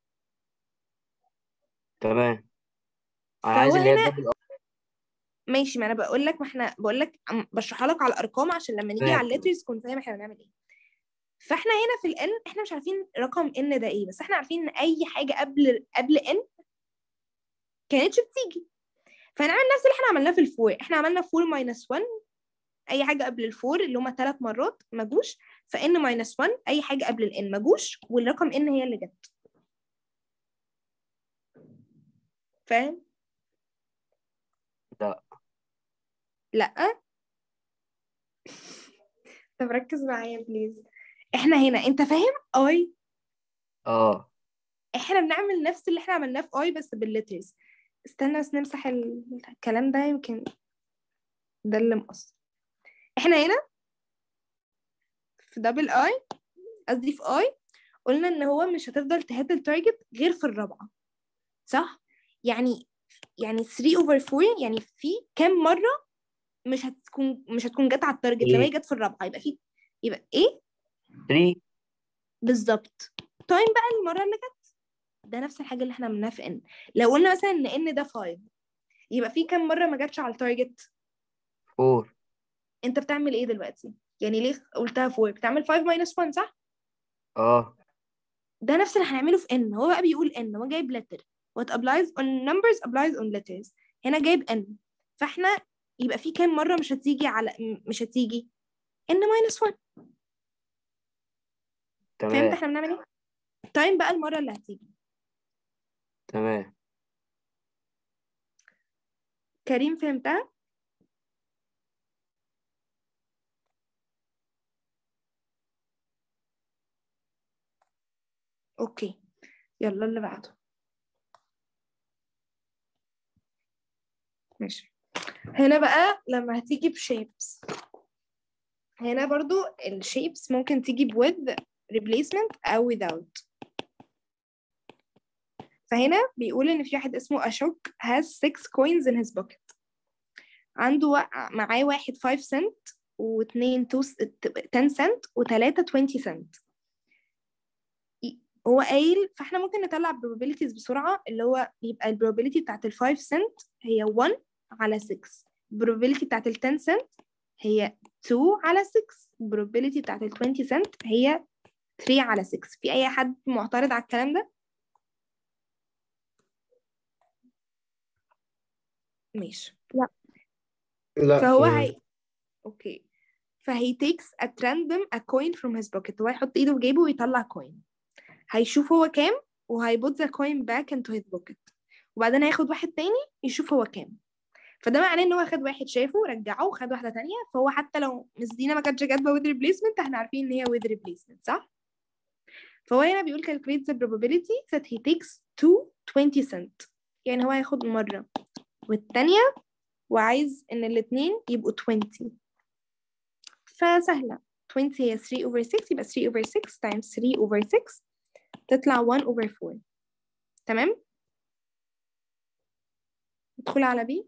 تمام. انا فهو عايز اللي هي هنا الدبل. ماشي، ما انا بقول لك، ما احنا بقول لك بشرحها لك على الارقام عشان لما نيجي على تمام الليترز تكون فاهم احنا بنعمل ايه. فاحنا هنا في الان احنا مش عارفين رقم ان ده ايه، بس احنا عارفين ان اي حاجه قبل قبل ان كانتش بتيجي. فهنعمل نفس اللي احنا عملناه في الفور، احنا عملنا four minus one اي حاجه قبل الفور اللي هما ثلاث مرات ما جوش، فان minus one اي حاجه قبل الان ما جوش والرقم ان هي اللي جت. فاهم؟ لا لا طب ركز معايا بليز. احنا هنا انت فاهم اي؟ اه احنا بنعمل نفس اللي احنا عملناه في اي بس بالليترز. استنى بس نمسح الكلام ده يمكن ده اللي مقصر. احنا هنا في دبل اي قصدي في اي قلنا ان هو مش هتفضل تهد التارجت غير في الرابعه، صح؟ يعني يعني ثري اوفر فور، يعني في كام مره مش هتكون مش هتكون جت على التارجت لو هي ايه جت في الرابعه، يبقى في يبقى ايه ثري. بالظبط. تايم بقى المره اللي جت، ده نفس الحاجه اللي احنا عملناها في ان. لو قلنا مثلا ان ان ده خمسة، يبقى في كام مره ما جاتش على التارجت؟ فور. انت بتعمل ايه دلوقتي؟ يعني ليه قلتها فور؟ بتعمل خمسة minus واحد، صح؟ اه ده نفس اللي هنعمله في n. هو بقى بيقول n، هو جايب letter what applies on numbers applies on letters، هنا جايب n، فاحنا يبقى في كام مرة مش هتيجي على مش هتيجي n minus واحد. فهمت تمام احنا بنعمل ايه؟ تايم بقى المرة اللي هتيجي. تمام. كريم فهمتها؟ اوكي يلا اللي بعده. ماشي. هنا بقى لما هتيجي بشيبس، هنا برضو الشيبس ممكن تيجي ب with replacement أو without. فهنا بيقول إن في واحد اسمه أشوك has six coins in his pocket. عنده معاه واحد five cent واثنين ten cent وثلاثة twenty cent. هو قايل فاحنا ممكن نطلع probabilities بسرعة، اللي هو يبقى ال probability بتاعت ال five cent هي one على six، probability بتاعت ال ten cent هي two على six، probability بتاعت ال twenty cent هي three على six. في أي حد معترض على الكلام ده؟ ماشي. لا. لا فهو تمام. هي اوكي فهي takes at random a coin from his pocket. هو هيحط ايده في جيبه ويطلع كوين، هيشوف هو كام وهيبوت the coin back into his pocket، وبعدين هياخد واحد تاني يشوف هو كام. فده معناه ان هو خد واحد شافه رجعه وخد واحدة تانية، فهو حتى لو مس دينا ما كانتش كاتبة with replacement احنا عارفين ان هي with replacement، صح؟ فهو هنا بيقول calculate the probability that he takes two twenty cent، يعني هو هياخد مرة والتانية وعايز ان الاتنين يبقوا twenty. فسهلة، twenty هي three over six، يبقى three over six times three over six تطلع one over four. تمام؟ ندخل على B.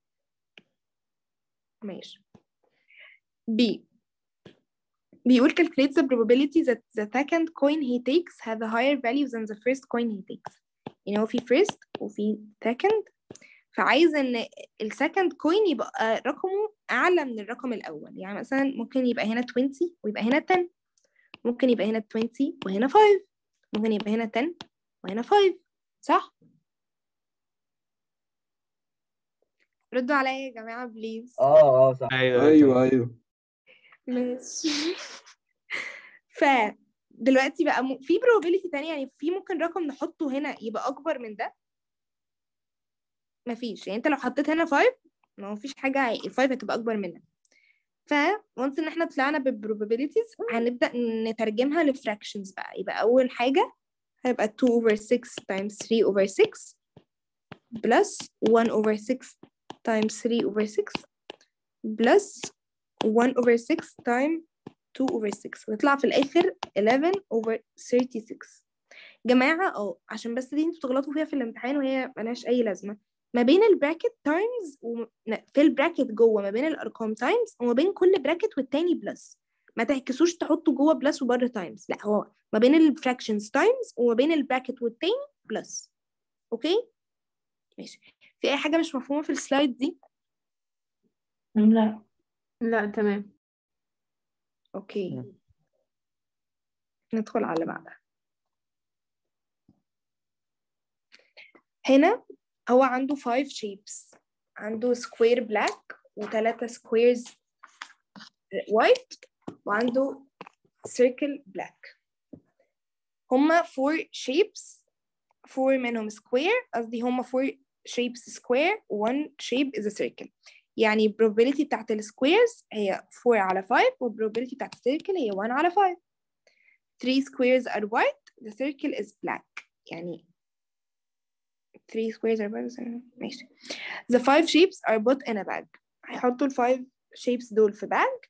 ماشي. B بيقول calculate the probability that the second coin he takes have a higher value than the first coin he takes. يعني هو في first وفي second، فعايز ان السكند كوين يبقى رقمه اعلى من الرقم الاول. يعني مثلا ممكن يبقى هنا twenty ويبقى هنا ten، ممكن يبقى هنا twenty وهنا five، ممكن يبقى هنا ten وهنا five، صح؟ ردوا عليا يا جماعة بليز. اه اه صح. ايوه ايوه ايوه. ماشي. فدلوقتي بقى م... في probability تانية، يعني في ممكن رقم نحطه هنا يبقى أكبر من ده؟ مفيش. يعني أنت لو حطيت هنا five ما هو فيش حاجة، ال five هتبقى أكبر منها. ف once إن إحنا طلعنا بالprobabilities هنبدأ نترجمها لفراكشنز بقى. يبقى أول حاجة هيبقى two over six times three over six plus one over six times three over six plus one over six times two over six، ويطلع في الآخر eleven over thirty-six. جماعة اه عشان بس دي انتوا تغلطوا فيها في الامتحان وهي ملهاش أي لازمة، ما بين البراكت تايمز و... في البراكت جوه ما بين الأرقام تايمز، وما بين كل براكت والتاني بلس. ما تعكسوش تحطوا جوه بلس وبره تايمز، لا هو ما بين الفراكشنز تايمز وما بين البراكت والتاني بلس. اوكي ماشي. في أي حاجة مش مفهومة في السلايد دي؟ لا لا تمام. اوكي ندخل على اللي بعدها. هنا هو عنده five shapes، عنده square black وثلاثة squares white وعنده circle black. هما four shapes، four منهم square، قصدي هما four shapes square one shape is a circle. يعني probability بتاعت السكويرز هي four على five والprobability بتاعت السيركل هي one على five. three squares are white the circle is black. يعني three squares are white. ماشي. the five shapes are put in a bag. هيحطوا ال five shapes دول في bag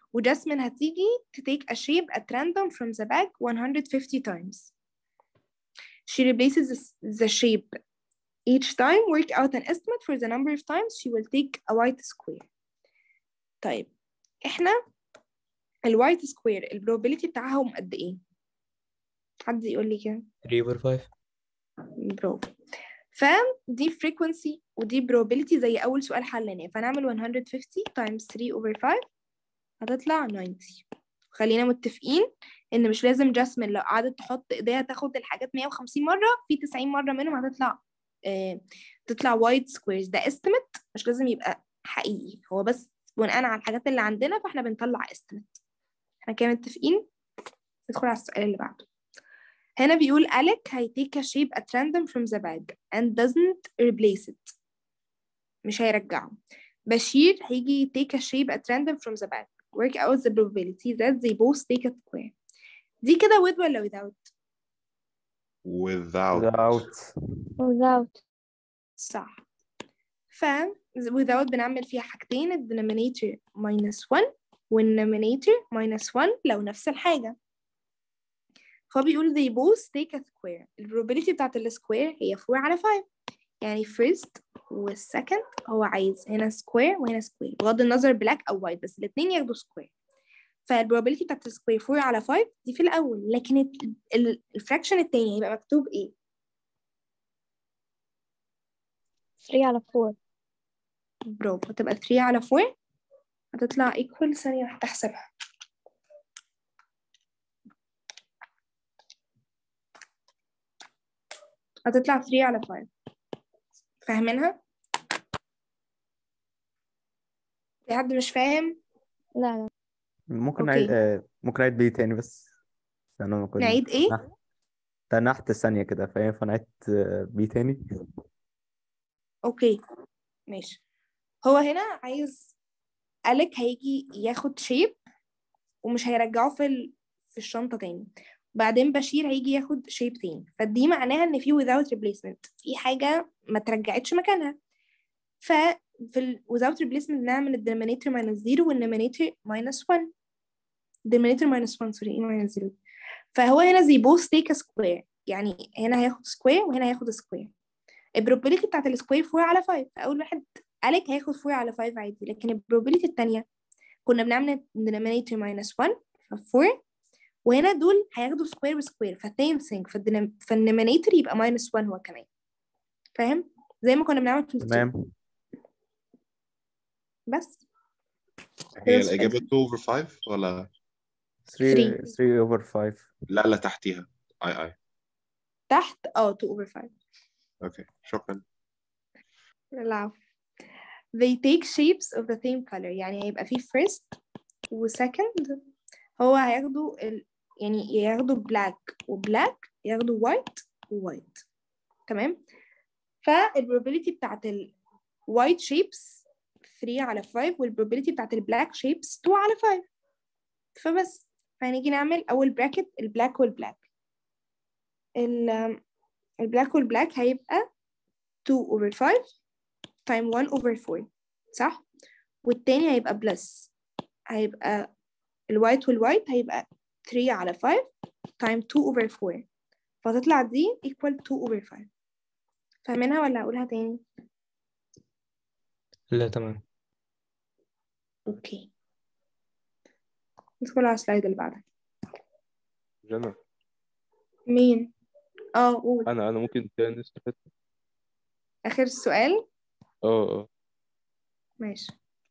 وجاسمين هتيجي to take a shape at random from the bag one hundred fifty times. She replaces the shape each time, work out an estimate for the number of times she will take a white square. طيب احنا الوايت سكوير البروبابيلتي بتاعهم قد ايه؟ حد يقول لي كده؟ three over five. برافو. فدي frequency ودي probability زي أول سؤال حلناه، فنعمل one hundred fifty times three over five هتطلع ninety. خلينا متفقين إن مش لازم جاسمين لو قعدت تحط إيديها تاخد الحاجات مية وخمسين مرة، في تسعين مرة منهم هتطلع آه تطلع white squares. ده estimate، مش لازم يبقى حقيقي، هو بس بناء على الحاجات اللي عندنا فاحنا بنطلع estimate. احنا كده متفقين؟ ندخل على السؤال اللي بعده. هنا بيقول Alec هي take a shape at random from the bag and doesn't replace it. مش هيرجعه. بشير هيجي take a shape at random from the bag. Work out the probability that they both take a square. دي كده with ولا without؟ without. without. without. صح. ف without بنعمل فيها حاجتين، ال denominator minus one وال numerator minus one لو نفس الحاجة. فهو بيقول they both take a square. البروبابيلتي بتاعت السكوير هي four على five، يعني first والسكند هو عايز هنا square وهنا square بغض النظر black أو white، بس الاتنين ياخدوا square. فالبروبابيلتي بتاعت السكوير four على five دي في الأول، لكن الفراكشن التاني هيبقى مكتوب إيه؟ three على four. برافو، هتبقى three على four هتطلع equal. ثانية واحدة أحسبها. هتطلع three على five. فاهمينها؟ في حد مش فاهم؟ لا لا. ممكن أوكي. نعيد آه ممكن نعيد بيه تاني بس انا ما كنت نعيد إيه؟ تنحت تنحت الثانية كده، فينفع نعيد آه، بيه تاني؟ أوكي ماشي. هو هنا عايز أليك هيجي ياخد شيب ومش هيرجعه في ال... في الشنطة تاني، بعدين بشير هيجي ياخد شيب تاني، فدي معناها إن في without replacement، في حاجة ما ترجعتش مكانها. ففي ال without replacement نعمل ال denominator minus zero وال numerator minus one. denominator minus one sorry ايه minus zero. فهو هنا they both take a square، يعني هنا هياخد square وهنا هياخد square. البروبابيلتي بتاعت السكوير four على five، فأول واحد أليك هياخد four على five عادي، لكن البروبابيلتي التانية كنا بنعمل denominator minus one four، وهنا دول هياخدوا سكوير بسكوير فالتين thing، فالنومينيتور يبقى minus one هو كمان. فاهم؟ زي ما كنا بنعمل في الترم. تمام. بس هي الإجابة two over five ولا three three over five. لا لا تحتيها اي اي تحت اه two over five. اوكي شكرا. العفو. They take shapes of the same color، يعني هيبقى فيه first و second هو هياخدوا ال... يعني ياخدوا black و black ياخدوا white و white. تمام؟ فالبروبابيلتي بتاعت ال white shapes three على five والبروبابيلتي بتاعت ال black shapes two على five. فبس فهنيجي نعمل أول bracket ال black وال black. ال ال black وال black هيبقى two over five time one over four صح؟ والتاني هيبقى plus هيبقى الوايت والوايت هيبقى three على five time two over four، فتطلع دي equal two over five. فاهمينها ولا هقولها تاني؟ لا تمام. اوكي ندخل على السلايد اللي بعدها. جنى مين؟ اه قول. انا انا ممكن تاني نستفاد. آخر السؤال؟ اه اه ماشي.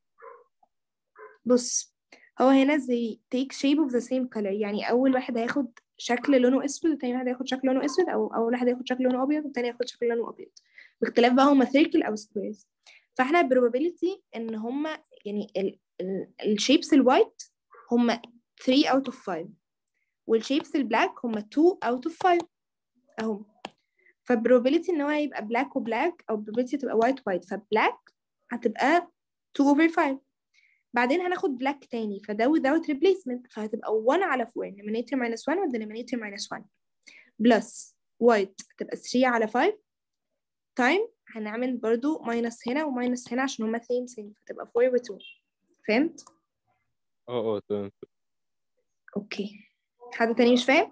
بص هو هنا زي take shape of the same color، يعني أول واحد هياخد شكل لونه أسود والتاني واحد هياخد شكل لونه أسود، أو أول واحد هياخد شكل لونه أبيض والتاني هياخد شكل لونه أبيض، باختلاف بقى هما circle أو squares. فاحنا probability إن هما يعني ال ال الشيبس الوايت هما three out of five والشيبس البلاك هما two out of five أهم. فبروبابيلتي إن هو هيبقى black وبلاك أو probability تبقى white white، فبلاك هتبقى two over five. بعدين هناخد بلاك تاني فده without replacement فهتبقى one على four denominator minus one وال denominator minus one plus white هتبقى three على five time هنعمل برضو minus هنا و minus هنا عشان هما same same فتبقى four و two. فهمت؟ اه اه تمام. اوكي، حد تاني مش فاهم؟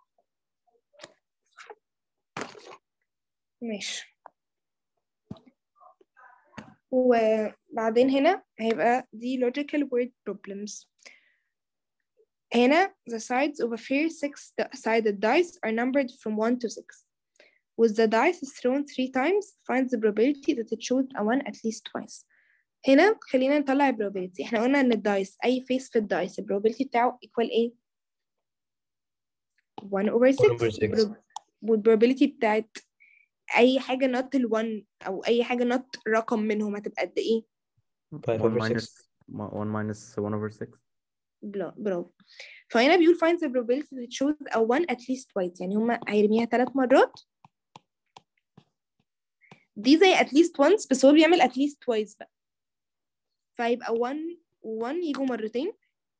ماشي. وبعدين هنا هيبقى دي logical word problems. هنا the sides of a fair six-sided dice are numbered from one to six. With the dice thrown three times, find the probability that it shows a one at least twice. هنا خلينا نطلع ال probability. احنا قلنا ان الدايس أي face في الدايس ال probability بتاعه equal ايه؟ one over six. one over six. وال probability بتاعت أي حاجة not ال one أو أي حاجة not رقم منهم هتبقى قد ايه؟ five one over six. minus one minus one over six. بلا- برافو. فهنا بيقول find the probability that it shows a one at least twice. يعني هما هيرميها ثلاث مرات. دي زي at least once بس هو بيعمل at least twice بقى. فيبقى one one يجوا مرتين.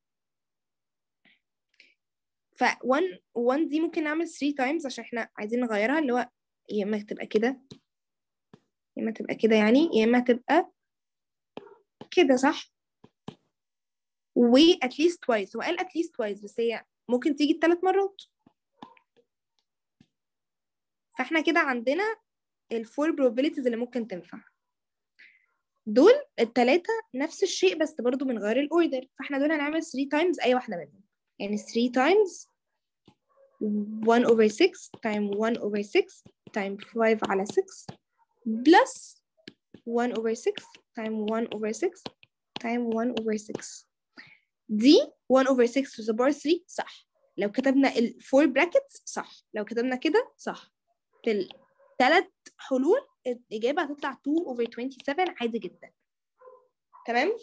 ف one one دي ممكن نعمل three times عشان احنا عايزين نغيرها، اللي هو يا اما تبقى كده يا اما تبقى كده يعني يا اما تبقى كده، صح؟ و at least twice. هو قال at least twice بس هي ممكن تيجي الثلاث مرات. فاحنا كده عندنا الفور probabilities اللي ممكن تنفع. دول التلاتة نفس الشيء بس برضو من غير الاوردر. فاحنا دول هنعمل three times اي واحدة منهم. يعني three times one over six times one over six times five على six plus one over six times one over six times one over six. دي one over six to the power three صح. لو كتبنا ال four brackets صح. لو كتبنا كده صح. في الثلاث حلول الإجابة هتطلع two over twenty-seven عادي جدا. تمام؟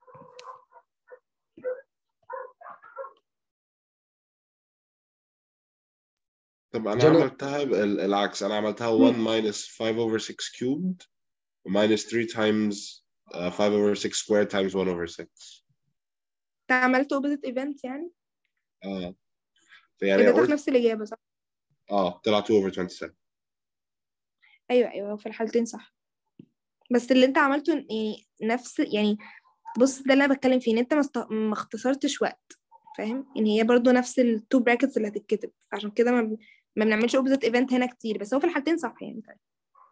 طب أنا جنى عملتها بال- العكس. أنا عملتها one minus five over six cubed minus three times uh, five over six squared times one over six. انت عملت opposite event يعني؟ اه يعني اديتك قلت نفس الإجابة صح؟ اه طلع two over twenty-seven. أيوه أيوه في الحالتين صح. بس اللي انت عملته يعني نفس يعني بص ده اللي انا بتكلم فيه ان انت ما است- ما اختصرتش وقت، فاهم؟ يعني هي برضو نفس التو براكتس اللي هتتكتب، عشان كده ما, ب... ما بنعملش اوبزيت ايفنت هنا كتير، بس هو في الحالتين صح يعني. طيب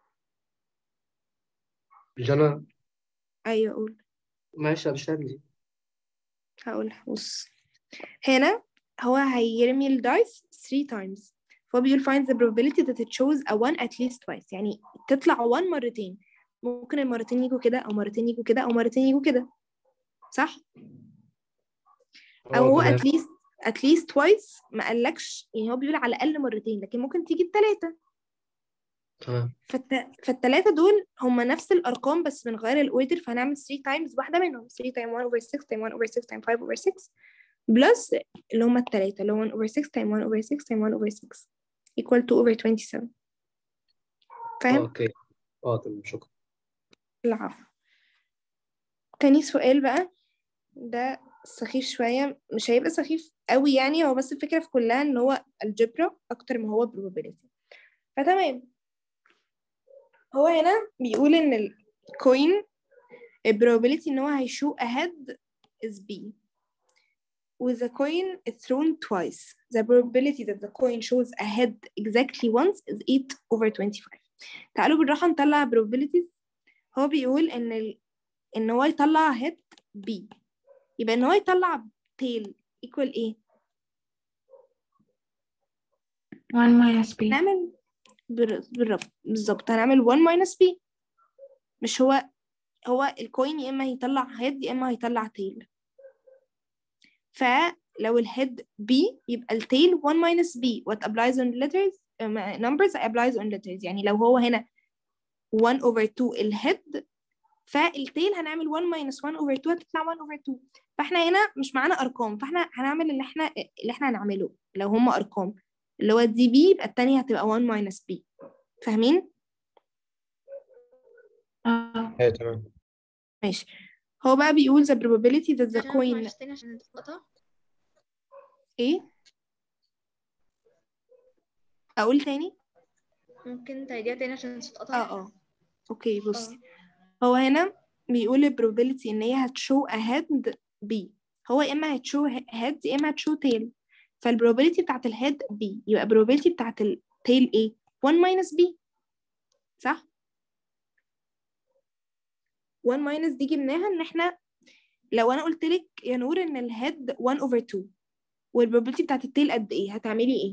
جنى ايوه قول. معلش مش فاهم دي. هقول بص هنا هو هيرمي الدايس three times، فهو بيقول find the probability that it shows a one at least twice. يعني تطلع one مرتين، ممكن المرتين يجوا كده او مرتين يجوا كده او مرتين يجوا كده، صح؟ او اه هو تمام at least at least twice ما قالكش، يعني هو بيقول على الاقل مرتين لكن ممكن تيجي الثلاثه. تمام فالت... فالثلاثه دول هم نفس الارقام بس من غير الاوردر، فهنعمل three times واحده منهم three times one over six times one over six times five over six بلس اللي هم الثلاثه اللي هو one over six times one over six times one over six equal two over twenty-seven. اه فاهم؟ اوكي اه تمام شكرا. العفو. تاني سؤال بقى ده سخيف شوية، مش هيبقى سخيف قوي يعني، هو بس الفكرة في كلها ان هو الجبرا اكتر ما هو probability. فتمام، هو هنا بيقول ان الكوين probability ان هو هيشو ahead is B with the coin thrown twice. The probability that the coin shows ahead exactly once is eight over twenty-five. تعالوا بالراحة نطلع probabilities. هو بيقول ان ال... ان هو يطلع head B، يبقى ان هو يطلع tail equal ايه؟ one minus b. نعمل بالرفض بالظبط، هنعمل one minus b. مش هو هو الكوين يا اما هيطلع head يا اما هيطلع tail، فلو الهيد b يبقى التيل one minus b. what applies on letters uh, numbers applies on letters. يعني لو هو هنا one over two الهيد، فالتيل هنعمل one minus one over two هتطلع one over two. فاحنا هنا مش معانا ارقام، فاحنا هنعمل اللي احنا اللي احنا هنعمله لو هم ارقام، اللي هو دي b يبقى التانية هتبقى one minus b. فاهمين؟ اه ايوه تمام. ماشي. هو بقى بيقول the probability that the coin معلش تاني عشان تتقطع. ايه؟ اقول تاني؟ ممكن تعيديها تاني عشان تتقطع. اه اه اوكي. بص اه هو هنا بيقول ال probability ان هي هتشو ahead B هو يا اما هتشو هيد يا هما هتشو تيل. فالبروبابيلتي بتاعت الهيد B، يبقى البروبابيلتي بتاعت التيل ايه؟ one minus B، صح؟ one minus دي جبناها ان احنا لو انا قلت لك يا نور ان الهيد one over two والبروبابيلتي بتاعت التيل قد ايه، هتعملي ايه؟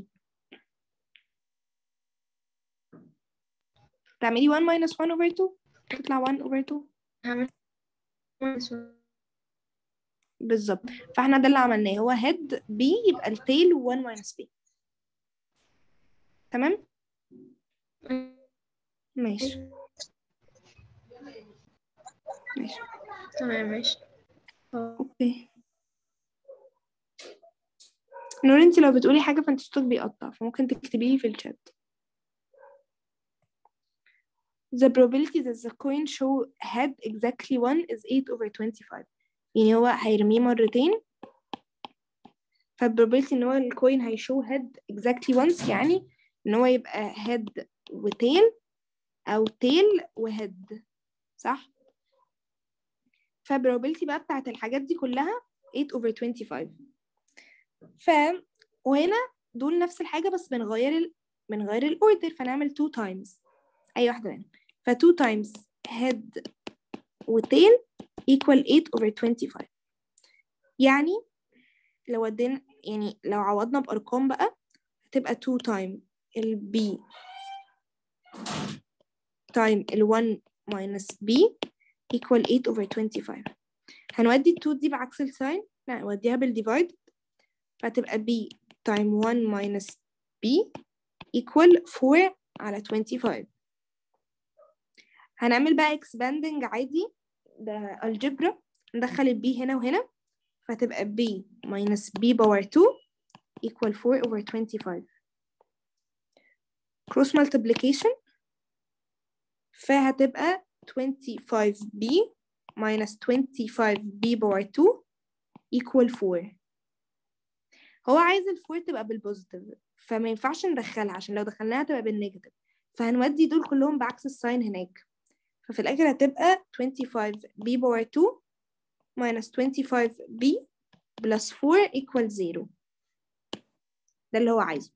تعملي one minus one over two تطلع one over two. هعمل minus one. بالظبط. فاحنا ده اللي عملناه، هو head B يبقى التيل one minus B. تمام؟ ماشي ماشي تمام ماشي. اوكي. نور انت لو بتقولي حاجة فانت صوتك بيقطع، فممكن تكتبي لي في الشات. The probability that the coin show head exactly one is eight over twenty-five. يعني هو هيرميه مرتين، فالprobability ان هو الكوين هيشو head exactly once يعني ان هو يبقى head وتيل او تيل وهيد، صح؟ فالprobability بقى بتاعت الحاجات دي كلها eight over twenty-five. ف وهنا دول نفس الحاجة بس بنغير ال... بنغير الاوردر، فنعمل two times اي واحدة منهم. ف two times head وتيل equal eight over twenty-five. يعني لو ودينا يعني لو عوضنا بأرقام بقى هتبقى two time ال B time ال one minus B equal eight over twenty-five. هنودي ال two دي بعكس الساين، لا نوديها بالديفايد، فهتبقى B time one minus B equal four على twenty-five. هنعمل بقى expanding عادي، ده algebra، ندخل ال B هنا وهنا، فهتبقى B minus B power two equal four over twenty-five. cross multiplication فهتبقى twenty-five B minus twenty-five B power two equal four. هو عايز الفور تبقى بالبوزيتيف، فما ينفعش ندخلها عشان لو دخلناها تبقى بالنيجاتيف، فهنودي دول كلهم بعكس الساين هناك، ففي الآخر هتبقى twenty-five B power two minus twenty-five B plus four equal zero. ده اللي هو عايزه.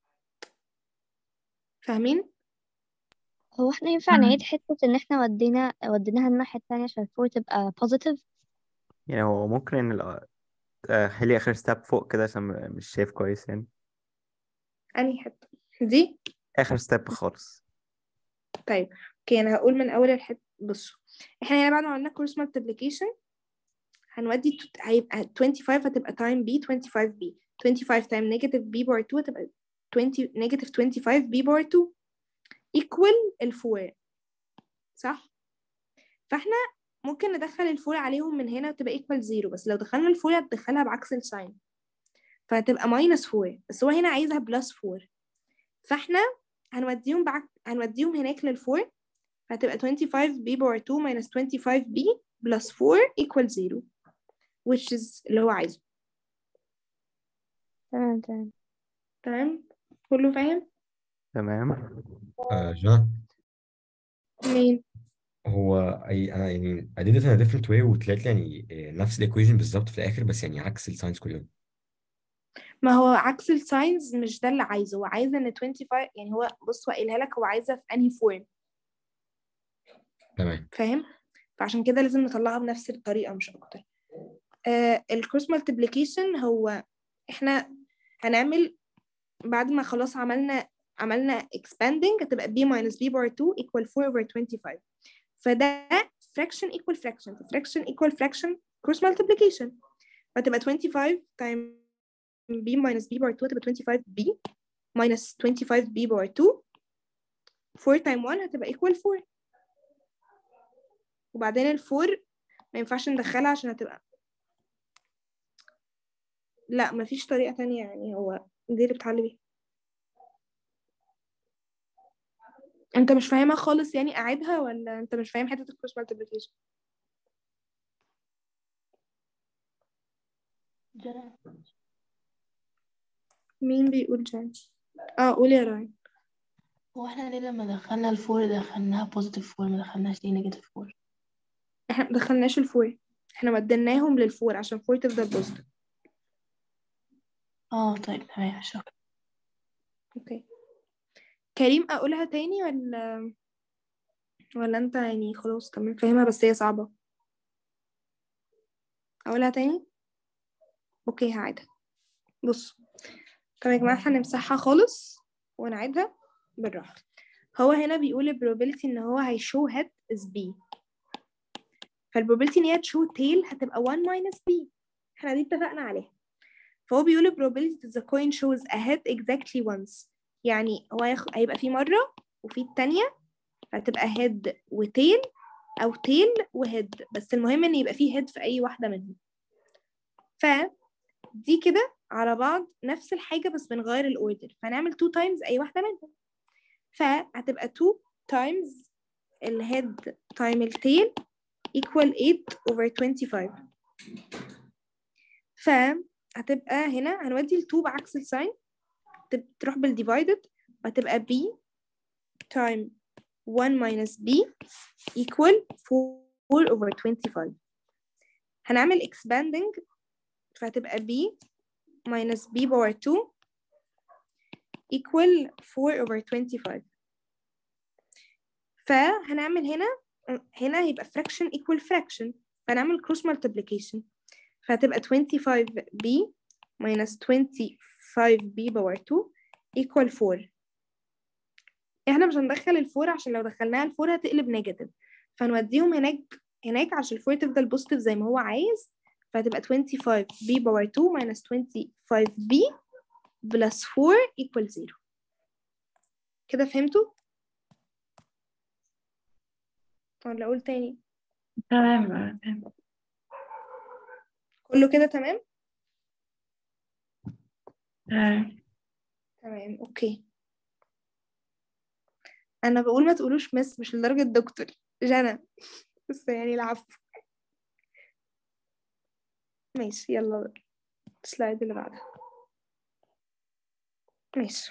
فاهمين؟ هو احنا ينفع نعيد حتة ان احنا ودينا وديناها الناحية التانية عشان الفور تبقى positive؟ يعني هو ممكن ان ال- آه، خلي اخر ستاب فوق كده عشان م- مش شايف كويس يعني. أنهي حتة؟ دي؟ اخر ستاب خالص. طيب اوكي انا هقول من اول الحته. بصوا احنا هنا بعد ما عملنا كورس مالتيبليكيشن هنودي توت- هيبقى twenty-five هتبقى تايم B twenty-five B twenty-five تايم نيجاتيف B باور two هتبقى twenty نيجاتيف twenty-five B باور two equal الفور، صح؟ فاحنا ممكن ندخل الفور عليهم من هنا وتبقى equal zero، بس لو دخلنا الفور هتدخلها بعكس الساين فهتبقى minus four، بس هو هنا عايزها plus four، فاحنا هنوديهم بعك... هنوديهم هناك للفور، هتبقى twenty-five B باور two minus twenty-five B plus four equal zero which is اللي هو عايزه. تمام تمام تمام كله فاهم؟ تمام. آه جان، مين؟ هو أي أنا يعني I did it in a different way وطلعت لي يعني آه، نفس الإيكويشن بالظبط في الآخر، بس يعني عكس الساينس كلهم. ما هو عكس الساينز مش ده اللي عايزه، هو عايز ان twenty-five يعني هو بص هو قايلها لك هو عايزها في انهي فورم، تمام. فاهم؟ فعشان كده لازم نطلعها بنفس الطريقة مش اكتر. آه الكروس مالتيبليكيشن هو احنا هنعمل بعد ما خلاص عملنا عملنا expanding هتبقى B minus B power two equal four over twenty-five، فده fraction equal fraction fraction equal fraction cross multiplication، فتبقى twenty-five times B minus B power two هتبقى twenty-five B minus twenty-five B power two four times one هتبقى equal four، وبعدين الفور ما ينفعش ندخلها عشان هتبقى لا مفيش طريقة تانية، يعني هو دي اللي بتحل بيها. انت مش فاهمها خالص يعني اعيدها ولا انت مش فاهم حتة الكروس مالتيبليكيشن؟ مين بيقول جان؟ اه قولي يا راي. هو احنا ليه لما دخلنا الفور دخلناها بوزيتيف فور ما دخلناش ليه نيجاتيف فور؟ احنا مدخلناش الفور، احنا بدلناهم للفور عشان فور تفضل بوزيتيف. اه طيب تمام شكرا. اوكي كريم اقولها تاني ولا ولا انت يعني خلاص تمام فاهمها بس هي صعبة؟ اقولها تاني. اوكي هعيدها. بص طب يا جماعة هنمسحها خالص ونعيدها بالراحة. هو هنا بيقول ال probability ان هو هيشو head is B، فالبروبابيلتي ان هي تشو tail هتبقى one minus B، احنا دي اتفقنا عليها. فهو بيقول ال probability that the coin shows a head exactly once، يعني هو هيخ... هيبقى في مرة وفي التانية هتبقى head وتيل او تيل وهيد، بس المهم ان يبقى فيه head في اي واحدة منهم. فدي كده على بعض نفس الحاجة بس بنغير الاوردر، فنعمل two times اي واحدة منهم، فهتبقى two times الهيد time التيل equal eight over twenty-five. فهتبقى هنا هنودي ال two بعكس الساين تروح بالديفايدد وهتبقى b time one minus b equal four over twenty-five. هنعمل expanding فهتبقى b minus b power two equal four over twenty-five. فهنعمل هنا هنا هيبقى fraction equal fraction، فنعمل cross multiplication فهتبقى twenty-five b minus twenty-five b power two equal four. احنا مش هندخل الفور عشان لو دخلناها الفور هتقلب نيجاتيف، فنوديهم هناك هناك عشان الفور تفضل بوزيتيف زي ما هو عايز، فهتبقى twenty-five b power two minus twenty-five b plus four equal zero. كده فهمتوا؟ ولا اقول تاني؟ تمام آه، تمام. كله كده تمام؟ تمام. تمام اوكي. انا بقول ما تقولوش مس، مش لدرجة دكتور جنى بس يعني العفو. ماشي يلا بقى السلايد اللي بعدها. ماشي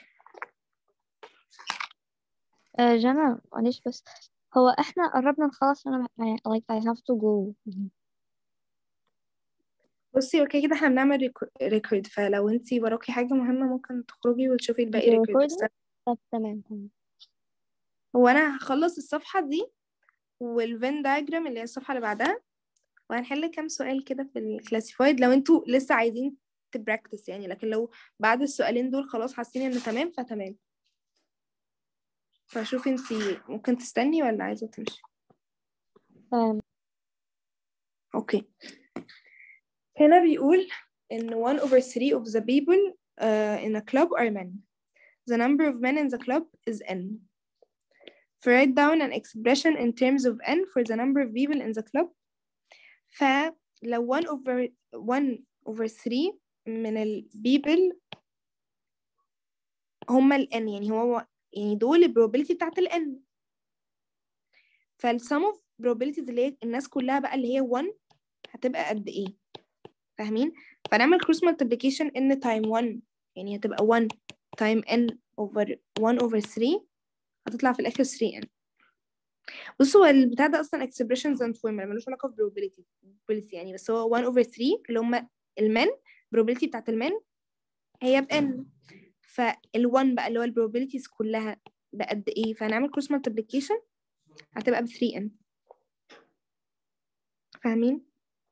آه جنى معلش بس هو احنا قربنا نخلص انا I- like I have to go. بصي اوكي كده احنا بنعمل ريكورد، فلو انتي وراكي حاجة مهمة ممكن تخرجي وتشوفي انت الباقي ريكورد. بس recording؟ طب تمام تمام. هو انا هخلص الصفحة دي والفين دايجرام اللي هي الصفحة اللي بعدها، وهنحل كام سؤال كده في الكلاسيفايد لو انتوا لسه عايزين تبراكتس يعني، لكن لو بعد السؤالين دول خلاص حاسين ان تمام فتمام. فشوفي انتي ممكن تستني ولا عايزة تمشي. تمام. اوكي هنا بيقول ان one over three of the people uh, in a club are men. The number of men in the club is n. So write down an expression in terms of n for the number of people in the club. فلو one over one over three من ال people هما ال n، يعني هو يعني دول ال probability بتاعت ال n، فال sum of probabilities اللي هي الناس كلها بقى اللي هي one هتبقى قد ايه؟ فاهمين؟ فنعمل cross multiplication n time one، يعني هتبقى one time n over one over three هتطلع في الآخر three n. بصوا البتاع ده أصلا expressions and formula ملوش علاقة ب probability probability يعني، بس هو one over three اللي هما المن probability بتاعت المن هي ب n، فال one بقى اللي هو ال probabilities كلها بقد ايه؟ فهنعمل cross multiplication هتبقى ب three n. فاهمين؟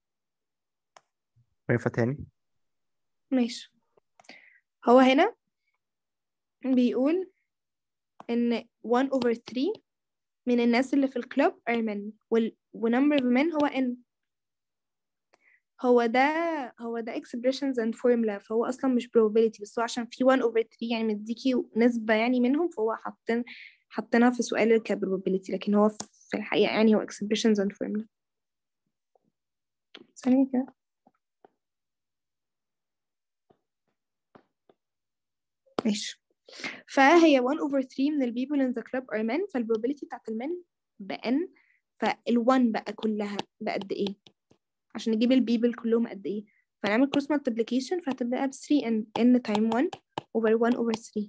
وقفة تاني. ماشي. هو هنا بيقول إن one over three من الناس اللي في الكلوب are men وال ونمبر of men هو n. هو ده هو ده expressions and formula، فهو أصلا مش probability، بس هو عشان في one over three يعني مديكي نسبة يعني منهم، فهو حاطين حاطينها في سؤال ك probability، لكن هو في الحقيقة يعني هو expressions and formula. ثانية كده. ماشي. فهي one over three من ال people in the club are men، فالprobability بتاعت المن ب n، فال one بقى كلها بقد ايه عشان نجيب ال people كلهم قد ايه؟ فنعمل cross multiplication فهتبقى ب three n n time one over one over three.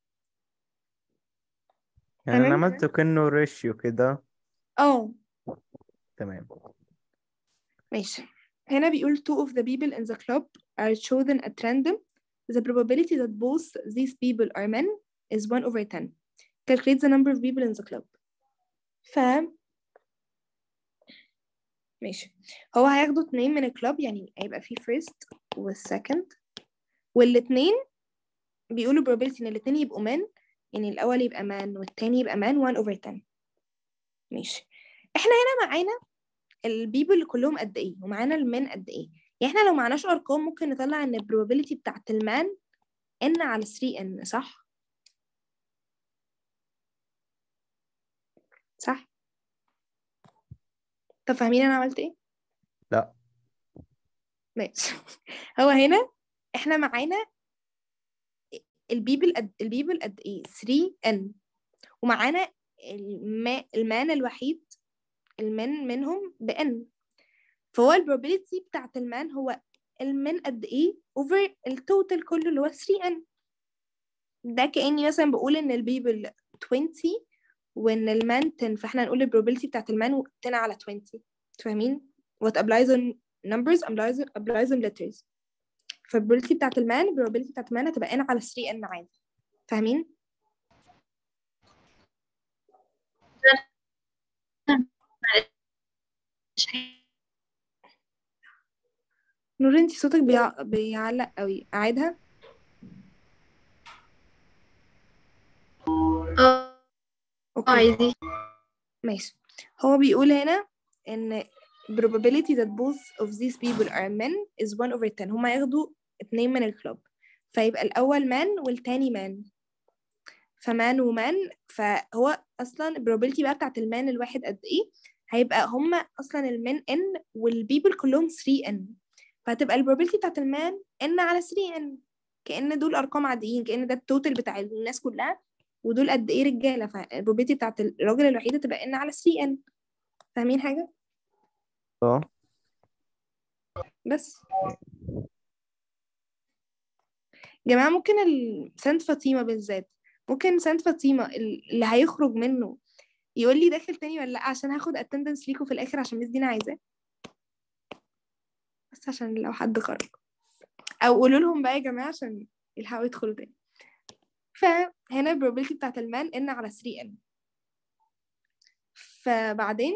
يعني انا تمام؟ عملت كأنه ريشيو كده. اه تمام. ماشي. هنا بيقول two of the people in the club are chosen at random. The probability that both these people are men is one over ten. Calculate the number of people in the club. ف ماشي. هو هياخدوا اتنين من الكلاب، يعني هيبقى فيه first والsecond، والاتنين بيقولوا probability ان الاتنين يبقوا men، يعني الأول يبقى man والتاني يبقى man one over ten. ماشي. احنا هنا معانا البيبل اللي كلهم قد ايه ومعانا المن قد ايه. يعني احنا لو معناش ارقام ممكن نطلع ان البروبابيلتي بتاعت المان ان على ثري ان، صح صح طب فاهمين انا عملت ايه؟ لا. ماشي. هو هنا احنا معانا البيبل قد البيبل قد ايه ثري ان، ومعانا الما... المان الوحيد المن منهم بان، فهو البروبابيلتي بتاعت المان هو المن قد ايه over التوتال كله اللي هو ثري ان. ده كأني مثلا بقول ان البيبل twenty وان المان ten، فاحنا هنقول البروبابيلتي بتاعت المان ten على twenty. فاهمين؟ what applies on numbers applies applies on letters. فالبروبابيلتي بتاعت المان البروبابيلتي بتاعت المان هتبقى n على three n عادي. فاهمين؟ نور انتي صوتك بيع... بيعلق قوي، اعيدها. اه اوكي عايزين. ماشي. هو بيقول هنا ان probability that both of these people are men is one over ten. هما ياخدوا اتنين من الكلوب، فيبقى الأول man والتاني man، فمان ومان. فهو أصلا البروبابيلتي بقى بتاعت المان الواحد قد إيه، هيبقى هما أصلا المان n والبيبل كلهم three n، فهتبقى البروبابيلتي بتاعت المان n على three n، كأن دول أرقام عاديين، كأن ده التوتال بتاع الناس كلها ودول قد إيه رجالة، فالبروبابيلتي بتاعت الراجل الوحيدة تبقى n على three n. فاهمين حاجة؟ اه بس جماعة ممكن سانت فاطمة بالذات، ممكن سانت فاطمة اللي هيخرج منه يقول لي داخل تاني ولا لأ، عشان هاخد اتندنس ليكوا في الآخر عشان مس دينا عايزاه، بس عشان لو حد خرج، أو قولوا لهم بقى يا جماعة عشان يلحقوا يدخلوا تاني. فهنا البروبابيلتي بتاعت المان ان على three n. فبعدين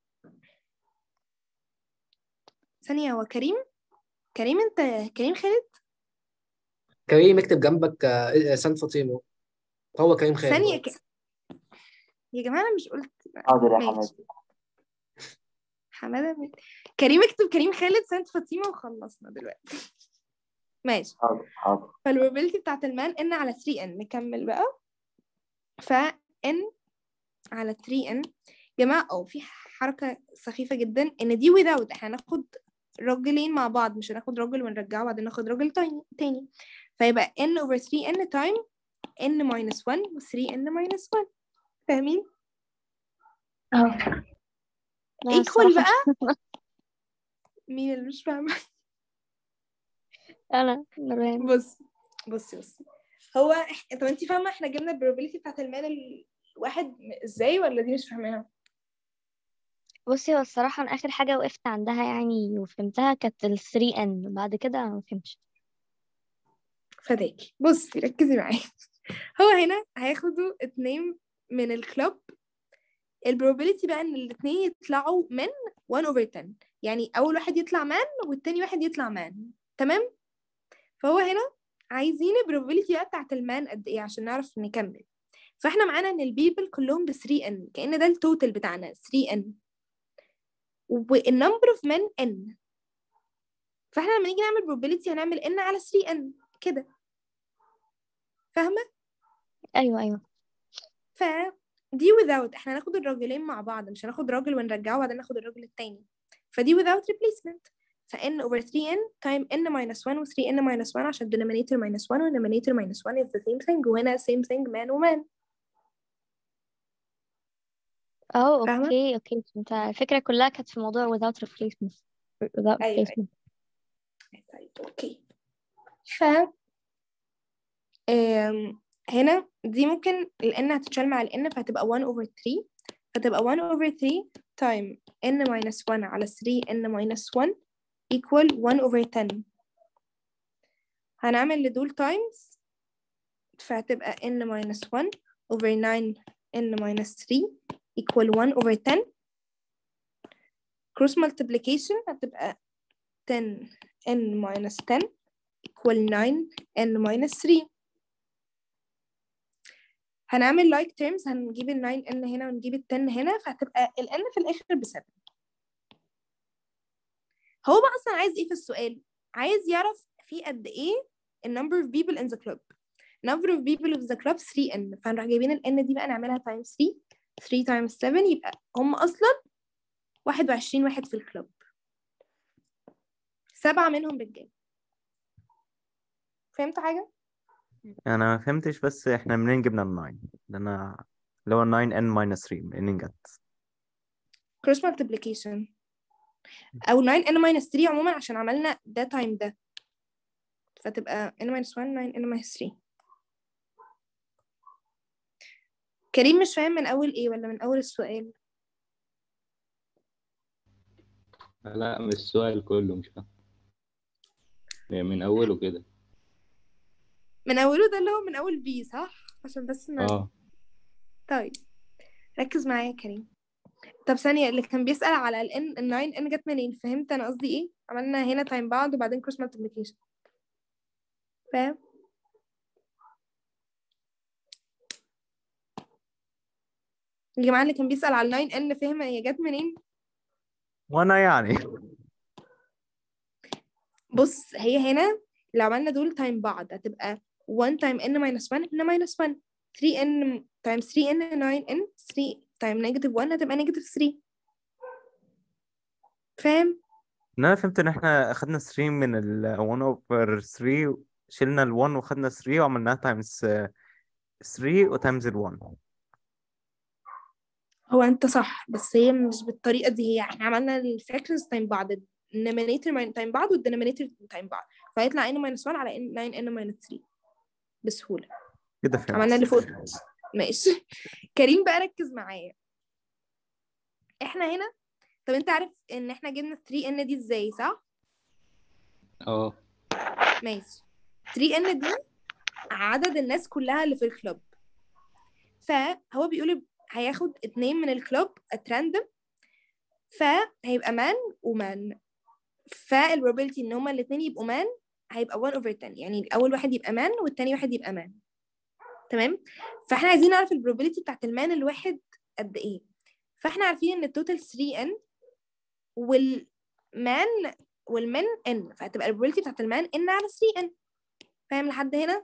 ثانية، هو كريم كريم انت كريم خالد كريم اكتب جنبك آه، سانت فاطمة. هو كريم خالد. ثانية ك... يا جماعة أنا مش قلت حاضر يا ماشي. حمادي. حمادة مين؟ كريم اكتب كريم خالد سانت فاطمة وخلصنا دلوقتي. ماشي. حاضر حاضر. فالبروبابيلتي بتاعت المان ان على three n. نكمل بقى. ف n على three n جماعة، او في حركة سخيفة جدا ان دي without، احنا هناخد راجلين مع بعض، مش هناخد راجل ونرجعه بعدين ناخد راجل تاني تاني فيبقى n over three n time n minus one و three n minus one. فاهمين؟ اه لا equal الصراحة بقى. مين اللي مش فاهمة؟ أنا نوران. بص بص بص هو إح... طب انتي فاهمة احنا جبنا البروبابيلتي بتاعت المان الواحد ازاي ولا دي مش فاهماها؟ بصي، هو الصراحة أنا آخر حاجة وقفت عندها يعني وفهمتها كانت ال three n، بعد كده أنا مفهمتش. فداكي بصي ركزي معايا. هو هنا هياخدوا اتنين من الكلوب، البروبابيلتي بقى ان الاتنين يطلعوا من one over ten، يعني اول واحد يطلع مان والتاني واحد يطلع مان، تمام؟ فهو هنا عايزين البروبابيلتي بقى بتاعت المان قد ايه عشان نعرف نكمل. فاحنا معانا ان البيبل كلهم ب three n، كأن ده التوتال بتاعنا three n، والنمبر اوف men n، فاحنا لما نيجي نعمل probability هنعمل n على three n كده. فاهمة؟ أيوه أيوه. ف دي without، احنا هناخد الراجلين مع بعض، مش هناخد راجل ونرجعه وبعدين ناخد الراجل التاني، فدي without replacement. ف n over three n time n minus one و three n minus one عشان denominator minus one و denominator minus one is the same thing، وهنا same thing man وman. اه فاهمة؟ اوكي اوكي فهمت. الفكرة كلها كانت في موضوع without replacement without أيوة replacement. طيب اوكي. ف آم، هنا دي ممكن ال n هتتشال مع ال n فهتبقى one over three هتبقى one over three time n minus one على three n minus one equal one over ten. هنعمل لدول times فهتبقى n minus one over nine n minus three equal one over ten. cross multiplication هتبقى ten n minus ten equal nine n minus three. هنعمل like terms هنجيب ال nine n هنا ونجيب ال ten هنا فهتبقى ال n في الآخر ب seven. هو بقى أصلا عايز إيه في السؤال؟ عايز يعرف في قد إيه ال number of people in the club. number of people of the club three n فهنروح جايبين ال n دي بقى نعملها times three three times seven يبقى هم أصلا واحد وعشرين واحد في الكلوب، سبعة منهم رجال. فهمت حاجة؟ انا ما فهمتش بس احنا منين جبنا الناين؟ ده انا اللي هو nine n minus three منين جت؟ cross multiplication أو nine n minus three عموما عشان عملنا ده time ده فتبقى n minus one nine n minus three. كريم مش فاهم من أول إيه ولا من أول السؤال؟ لا مش السؤال كله، مش فاهم يعني من أوله كده. من أوله ده اللي هو من أول بي صح؟ عشان بس ما اه طيب ركز معايا يا كريم. طب ثانية اللي كان بيسأل على ال n ال nine n جت منين؟ فهمت أنا قصدي إيه؟ عملنا هنا تايم بعض وبعدين cross multiplication. فاهم؟ يا جماعة اللي كان بيسأل على ال nine n فهم هي جت منين؟ وانا يعني بص هي هنا لو عملنا دول تايم بعض هتبقى one time n minus one n minus one three n times three n nine n three time negative one هتبقى negative three. فاهم؟ انا فهمت ان احنا اخدنا three من ال one over three شلنا ال one وخدنا three وعملناها times three و times ال one. هو انت صح بس هي مش بالطريقة دي. هي احنا عملنا الفراكشنز تايم بعض النومينيتور تايم بعض والدينومينيتور تايم بعض فهيطلع n minus one على nine n minus three بسهولة. كده فهمت. عملنا اللي فوق. ماشي. كريم بقى ركز معايا. احنا هنا طب انت عارف ان احنا جبنا three n دي ازاي صح؟ اه ماشي. three n دي عدد الناس كلها اللي في الكلوب فهو بيقول هياخد اتنين من الكلوب at random فهيبقى مان ومان فالبروبابيلتي ان هما الاتنين يبقوا مان هيبقى one over ten يعني اول واحد يبقى مان والتاني واحد يبقى مان. تمام. فاحنا عايزين نعرف البروبابيلتي بتاعت المان الواحد قد ايه. فاحنا عارفين ان التوتال three n والمان والمن n فهتبقى البروبابيلتي بتاعت المان n على three n. فاهم لحد هنا؟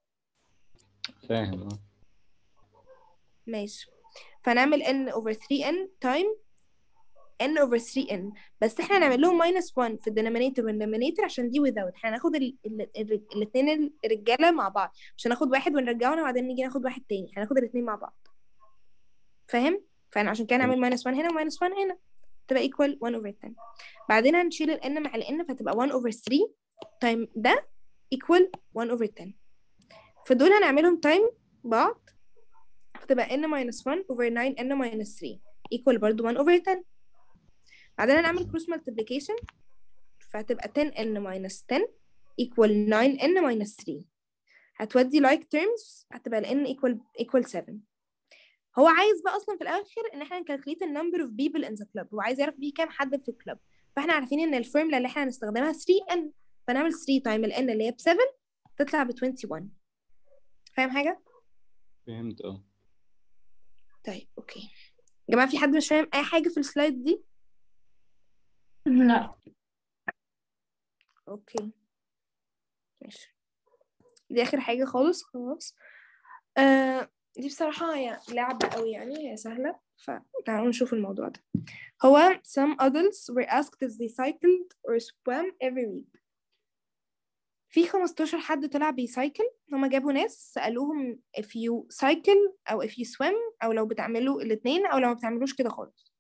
فاهم اه. ماشي. فنعمل n over three n time n over three n بس احنا هنعمل لهم minus one في الدينومينيتور والنومينيتور عشان دي without. احنا هناخد الاثنين الرجاله مع بعض مش هناخد واحد ونرجعه وبعدين نيجي ناخد واحد تاني. هناخد الاثنين مع بعض. فاهم؟ فانا عشان كده نعمل minus one هنا و minus one هنا تبقى equal one over ten. بعدين هنشيل ال n مع ال n فتبقى one over three time ده equal one over ten. فدول هنعملهم time بعض فتبقى n minus one over nine n minus three equal برضو one over ten. بعدين هنعمل cross multiplication فهتبقى ten n minus ten equal nine n minus three. هتودي like terms هتبقى ال n equal equal seven. هو عايز بقى اصلا في الاخر ان احنا نكالكليت ال number of people in the club. هو عايز يعرف بيه كام حد في الكلوب فاحنا عارفين ان الفورمولا اللي احنا هنستخدمها three n فنعمل three time ال n اللي هي ب seven تطلع ب twenty-one. فاهم حاجة؟ فهمت اه. طيب اوكي يا جماعة في حد مش فاهم اي حاجة في السلايد دي؟ لا. اوكي ماشي. دي اخر حاجة خالص خلاص. آه دي بصراحة هي لعبة قوي يعني هي سهلة فتعالوا نشوف الموضوع ده. هو some adults were asked if they cycled or swam every week. في خمستاشر حد طلع بيسايكل. هما جابوا ناس سألوهم if you cycle أو if you swim أو لو بتعملوا الاتنين أو لو ما بتعملوش كده خالص.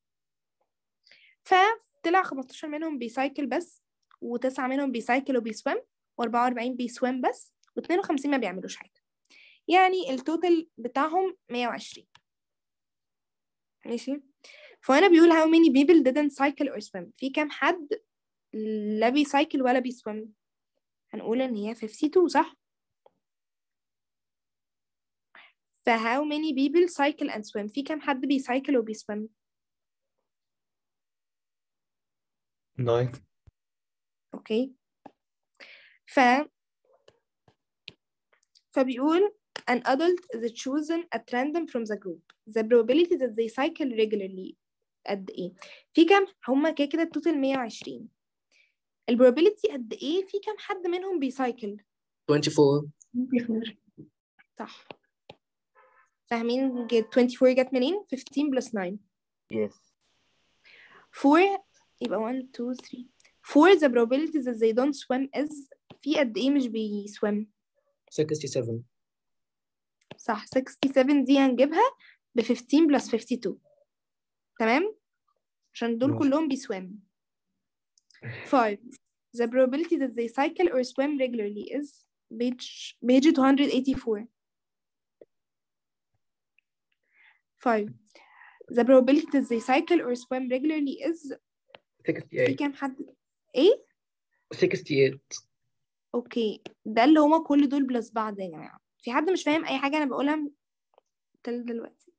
فطلع خمستاشر منهم بيسايكل بس وتسعة منهم بيسايكل وبيسويم وأربعة وأربعين بيسويم بس واثنين وخمسين ما بيعملوش حاجة. يعني التوتال بتاعهم مية وعشرين. ماشي. فأنا بيقول how many people didn't cycle or swim. في كام حد لا بيسايكل ولا بيسويم؟ هنقول إن هي خمسة وخمسين صح؟ ف how many people cycle and swim. في كام حد بيسايكل وبيسويم؟ ناين. اوكي. ف فبيقول an adult is chosen at random from the group. The probability that they cycle regularly قد ايه؟ في كام هما كده كده التوتال مية وعشرين. البروبابيلتي قد ايه في كام حد منهم بيسايكل؟ أربعة وعشرين. صح. فاهمين جت أربعة وعشرين جت منين؟ خمستاشر plus nine. Yes. four يبقى one two three. four the probability that they don't swim is في قد ايه مش بيسويم؟ سبعة وستين. صح. سبعة وستين دي هنجيبها ب خمستاشر plus خمسة وخمسين. تمام؟ عشان دول ماشي. كلهم بيسويم. five the probability that they cycle or swim regularly is page page two eighty-four. five the probability that they cycle or swim regularly is في ستة وستين. كام حد ايه؟ ستة وستين. اوكي ده اللي هما كل دول بلس بعض يا جماعة. في حد مش فاهم اي حاجة انا بقولها تل دلوقتي؟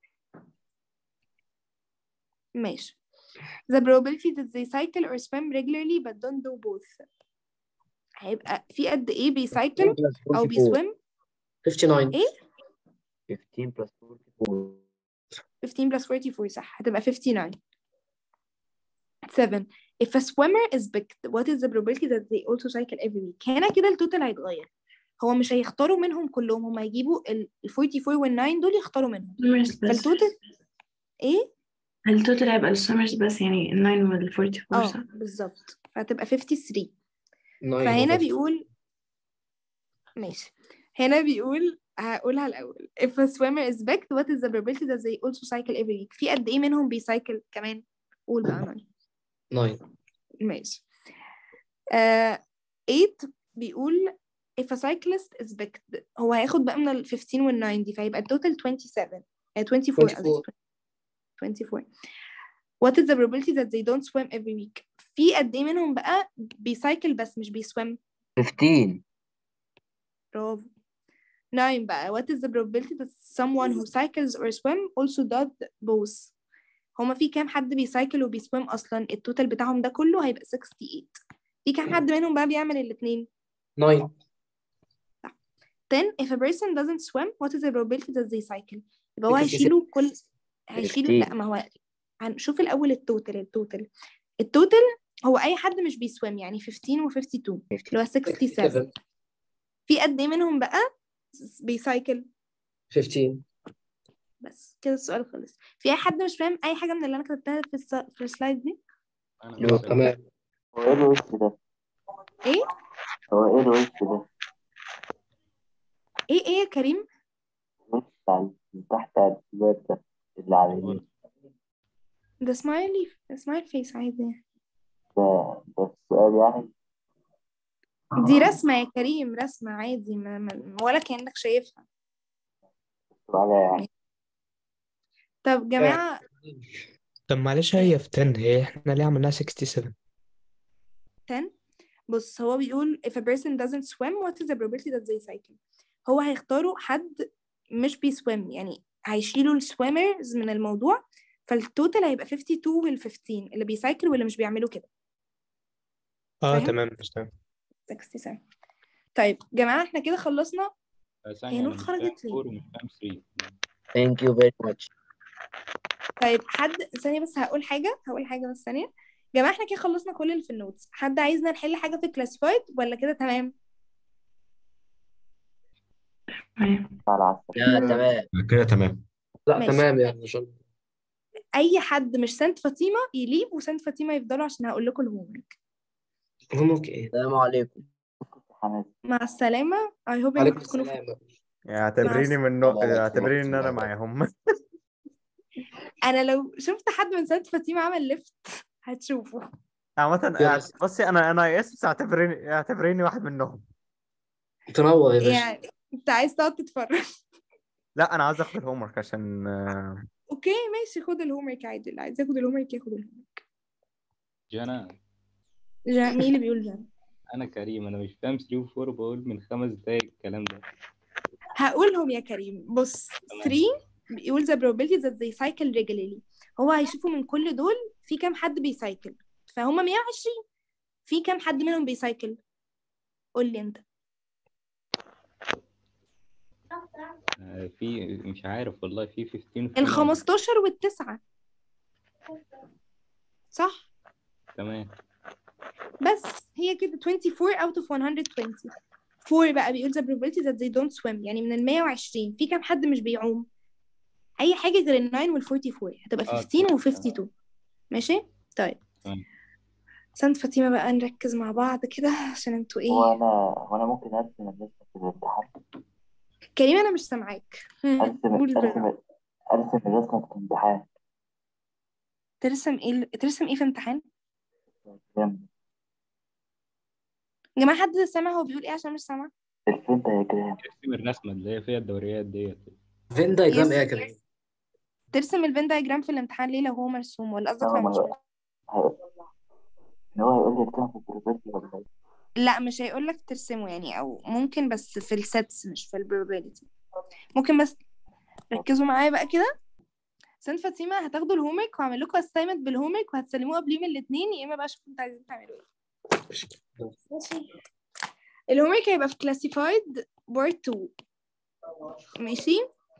ماشي. the probability that they cycle or swim regularly but don't do both هيبقى في قد ايه بيسايكل او بيسويم؟ خمسة وخمسين. ايه؟ fifteen plus forty-four. fifteen plus forty-four صح. هتبقى fifty-nine. seven if a swimmer is picked what is the probability that they also cycle every week. هنا كده التوتال هيتغير. هو مش هيختاروا منهم كلهم، هم هيجيبوا ال أربعة وأربعين وال تسعة دول يختاروا منهم. سمرز بس. فالتوتال ايه؟ التوتال هيبقى السمرز بس، يعني ال تسعة وال أربعة وأربعين اه صح؟ بالظبط. فهتبقى fifty-three. ناين فهنا هو. بيقول ماشي. هنا بيقول هقولها الأول. if a swimmer is picked what is the probability that they also cycle every week. في قد ايه منهم بيسايكل كمان؟ قول بقى ناين. ناين. ماشي. آه eight بيقول if a cyclist is picked هو هياخد بقى من ال fifteen وال nine دي فيبقى التوتال twenty-seven آه twenty-four قصدي twenty-four. what is the probability that they don't swim every week. في قد ايه منهم بقى بيسايكل بس مش بيسويم؟ fifteen. برافو. nine بقى what is the probability that someone who cycles or swim also does both. هما في كام حد بيسايكل وبيسويم اصلا؟ التوتال بتاعهم ده كله هيبقى sixty-eight. في كام حد منهم بقى بيعمل الاثنين؟ ناين. ten if a person doesn't swim what is the probability that they cycle. يبقى هو sixty-seven. هيشيلوا كل هيشيلوا لا ما هو هنشوف الاول التوتال التوتال التوتال هو اي حد مش بيسويم يعني fifteen و fifty-two اللي هو sixty-seven. في قد ايه منهم بقى بيسايكل؟ خمستاشر. بس كده السؤال خلص. في اي حد مش فاهم اي حاجه من اللي انا كتبتها في الس... في السلايد دي؟ انا لو بسأل. تمام. هو ايه الوش ده؟ ايه هو ايه الوش ده؟ ايه ايه يا كريم؟ الوش بتاع من تحت الباب ده اللي على اليمين. ده سمايلي سمايل فيس عادي. ده ده السؤال يعني. دي رسمه يا كريم، رسمه عادي ما... ما... ولا كانك شايفها. السؤال يعني. طب جماعه طب معلش هي في عشرة، هي احنا ليه عملناها سبعة وستين؟ ten بص هو بيقول if a person doesn't swim what is the probability that they cycle. هو هيختاروا حد مش بيسويم يعني هيشيلوا السويمرز من الموضوع فالتوتال هيبقى fifty-two وال fifteen اللي بيسايكل واللي مش بيعملوا كده. اه فاهم؟ تمام مش تمام. sixty-seven. طيب جماعة احنا كده خلصنا. آه، هي ثانية نور انا مش خرجت فاهم ليه؟ فور ومش فاهم ثري. Thank you very much. طيب حد ثانية بس هقول حاجة هقول حاجة بس ثانية. جماعة احنا كده خلصنا كل اللي في النوتس. حد عايزنا نحل حاجة في كلاسيفايد ولا كده تمام؟ على عسل. لا تمام. كده تمام. لا ماشي. تمام يعني عشان أي حد مش سانت فاطمة يليف وسانت فاطمة يفضلوا عشان هقول لكم الهومورك. هم اوكي. السلام عليكم. مع السلامة. I hope عليكم انكم تكونوا السلام. اعتبريني مع من نو... اعتبريني ان انا معاهم. انا لو شفت حد من سانت فاطمة عمل ليفت هتشوفه. عامة يلا. بصي انا انا اسف اعتبريني اعتبريني واحد منهم. تنور يا باشا. يعني انت عايز تقعد تتفرج؟ لا انا عاوز اخد الهوم ورك عشان آه، اوكي اوكي ماشي، خد الهومورك عادي، اللي عايز ياخد الهومورك ياخد الهومورك. جنى جا- مين اللي بيقول جنى؟ انا كريم، انا مش فاهم ثلاثة و أربعة، بقول من خمس دقايق الكلام ده. هقولهم يا كريم. بص تمام. ثلاثة بيقول the probability that they cycle regularly. هو هيشوفوا من كل دول في كام حد بيسايكل، فهم مية وعشرين، في كام حد منهم بيسايكل؟ قول لي انت. آه، في مش عارف والله، في خمستاشر وفي ال ناين. خمستاشر والتسعة، صح؟ تمام. بس هي كده أربعة وعشرين out of مية وعشرين. أربعة بقى بيقول the probability that they don't swim، يعني من ال مية وعشرين في كام حد مش بيعوم؟ أي حاجة غير ال تسعة وال أربعة وأربعين، هتبقى اه خمستاشر تمام و خمسة وخمسين. ماشي؟ طيب تمام. سانت فاطمة بقى نركز مع بعض كده عشان انتوا هو ايه. أنا هو أنا ممكن أرسم الليستة في الامتحان. كريم أنا مش سامعاك. هم، أرسم قول بقى. أرسم أرسم الليستة في الامتحان. ترسم ايه ترسم ايه في امتحان؟ فهمت. يا جماعة حد سامع هو بيقول ايه عشان مش سامع؟ الفين دايجرام. ارسم الرسمة اللي هي فيها الدوريات ديت. فين دايجرام يس ايه يا كريم؟ ترسم الفين دايجرام في الامتحان ليه لو هو مرسوم، ولا قصدك هو لو ما مش مرسوم؟ هي- إن هو هيقول لي ارسمها في البروبابيلتي ولا إيه؟ لا مش هيقولك ترسمه يعني، او ممكن بس في السيتس مش في البروبابيلتي. ممكن بس ركزوا معايا بقى كده. سانت فاطمة هتاخدوا الهومك وهعمل لكم اسايمنت بالهومك وهتسلموه قبل يوم الاثنين، يا اما بقى شوفوا انتوا عايزين تعملوا ايه. ماشي. الهومك هيبقى في كلاسيفايد بارت اتنين. ماشي.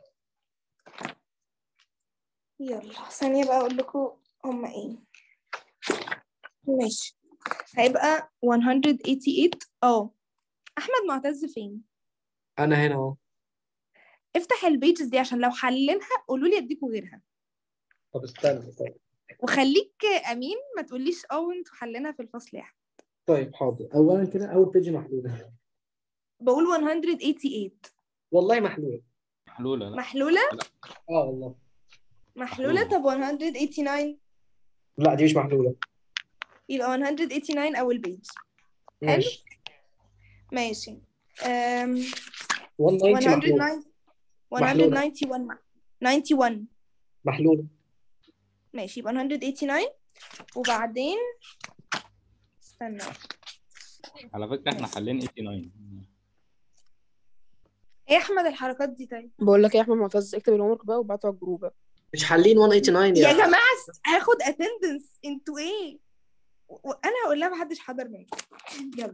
يلا ثانية بقى اقول لكم هما ايه. ماشي. هيبقى مية وتمانية وتمانين. اه احمد معتز فين؟ انا هنا اهو. افتح البيجز دي عشان لو حلينها قولوا لي اديكوا غيرها. طب استنى طيب. وخليك امين ما تقوليش اه وانتوا حلينها في الفصل يا احمد. طيب حاضر، اولا كده اول بيج محلوله. بقول مية وتمانية وتمانين. والله محلوله. محلولة لا. محلولة؟ لا اه والله محلولة. محلولة. طب مية وتمانية وتمانين لا دي مش محلوله. يبقى مية وتمانية وتمانين أول بيج. حلو؟ ماشي. ماشي. أم... مية وتسعين محلوله. محلوله. مية وتسعين مع- واحد وتسعين. محلوله. ماشي يبقى مية وتمانية وتمانين. وبعدين استنى. على فكرة احنا حالين تمانية وتمانين. ايه يا احمد الحركات دي طيب؟ بقول لك يا احمد معتز اكتب الهومورك بقى وابعته على الجروب بقى. مش حالين مية وتمانية يا يا جماعة هاخد اتندنس انتوا ايه؟ وانا هقول لها محدش حضر منكم. يلا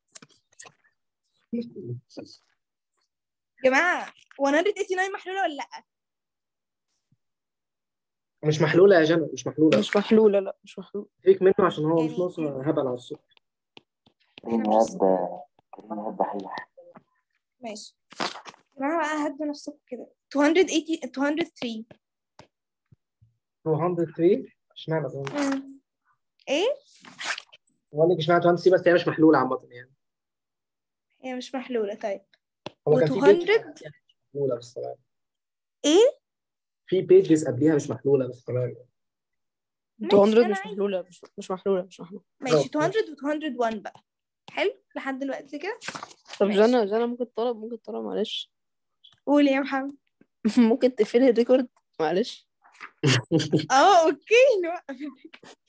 يا جماعة مية وتمانية وتمانين محلولة ولا لا؟ مش محلوله يا جنى، مش محلوله. مش محلولة، لا مش محلولة. فيك منه عشان هو مش يعني ناقصه هبل على الصبح. كريم احنا مش يهب كريم يهب حيح. ماشي. يا جماعة بقى هدوا نفسكم كده. مية وتمانين مية وتلاتة. مية وتلاتة اشمعنى طبعا؟ امم ايه؟ بقول لك اشمعنى مية وتلاتة بس هي مش محلوله عامه يعني. هي مش محلولة. طيب هو كان في بيج و200 مش محلوله بس تمام. ايه؟ في بيجز قبليها مش محلوله بس تمام. ماشي ميتين انا مش عايز. محلولة، مش مش محلولة مش محلولة. ماشي أوه، مية ماشي. و مية وواحد بقى. حلو لحد دلوقتي كده. طب ماشي جانا جانا ممكن طلب ممكن طلب معلش. قول يا محمد. ممكن تقفلي الريكورد معلش. اه اوكي نوقف.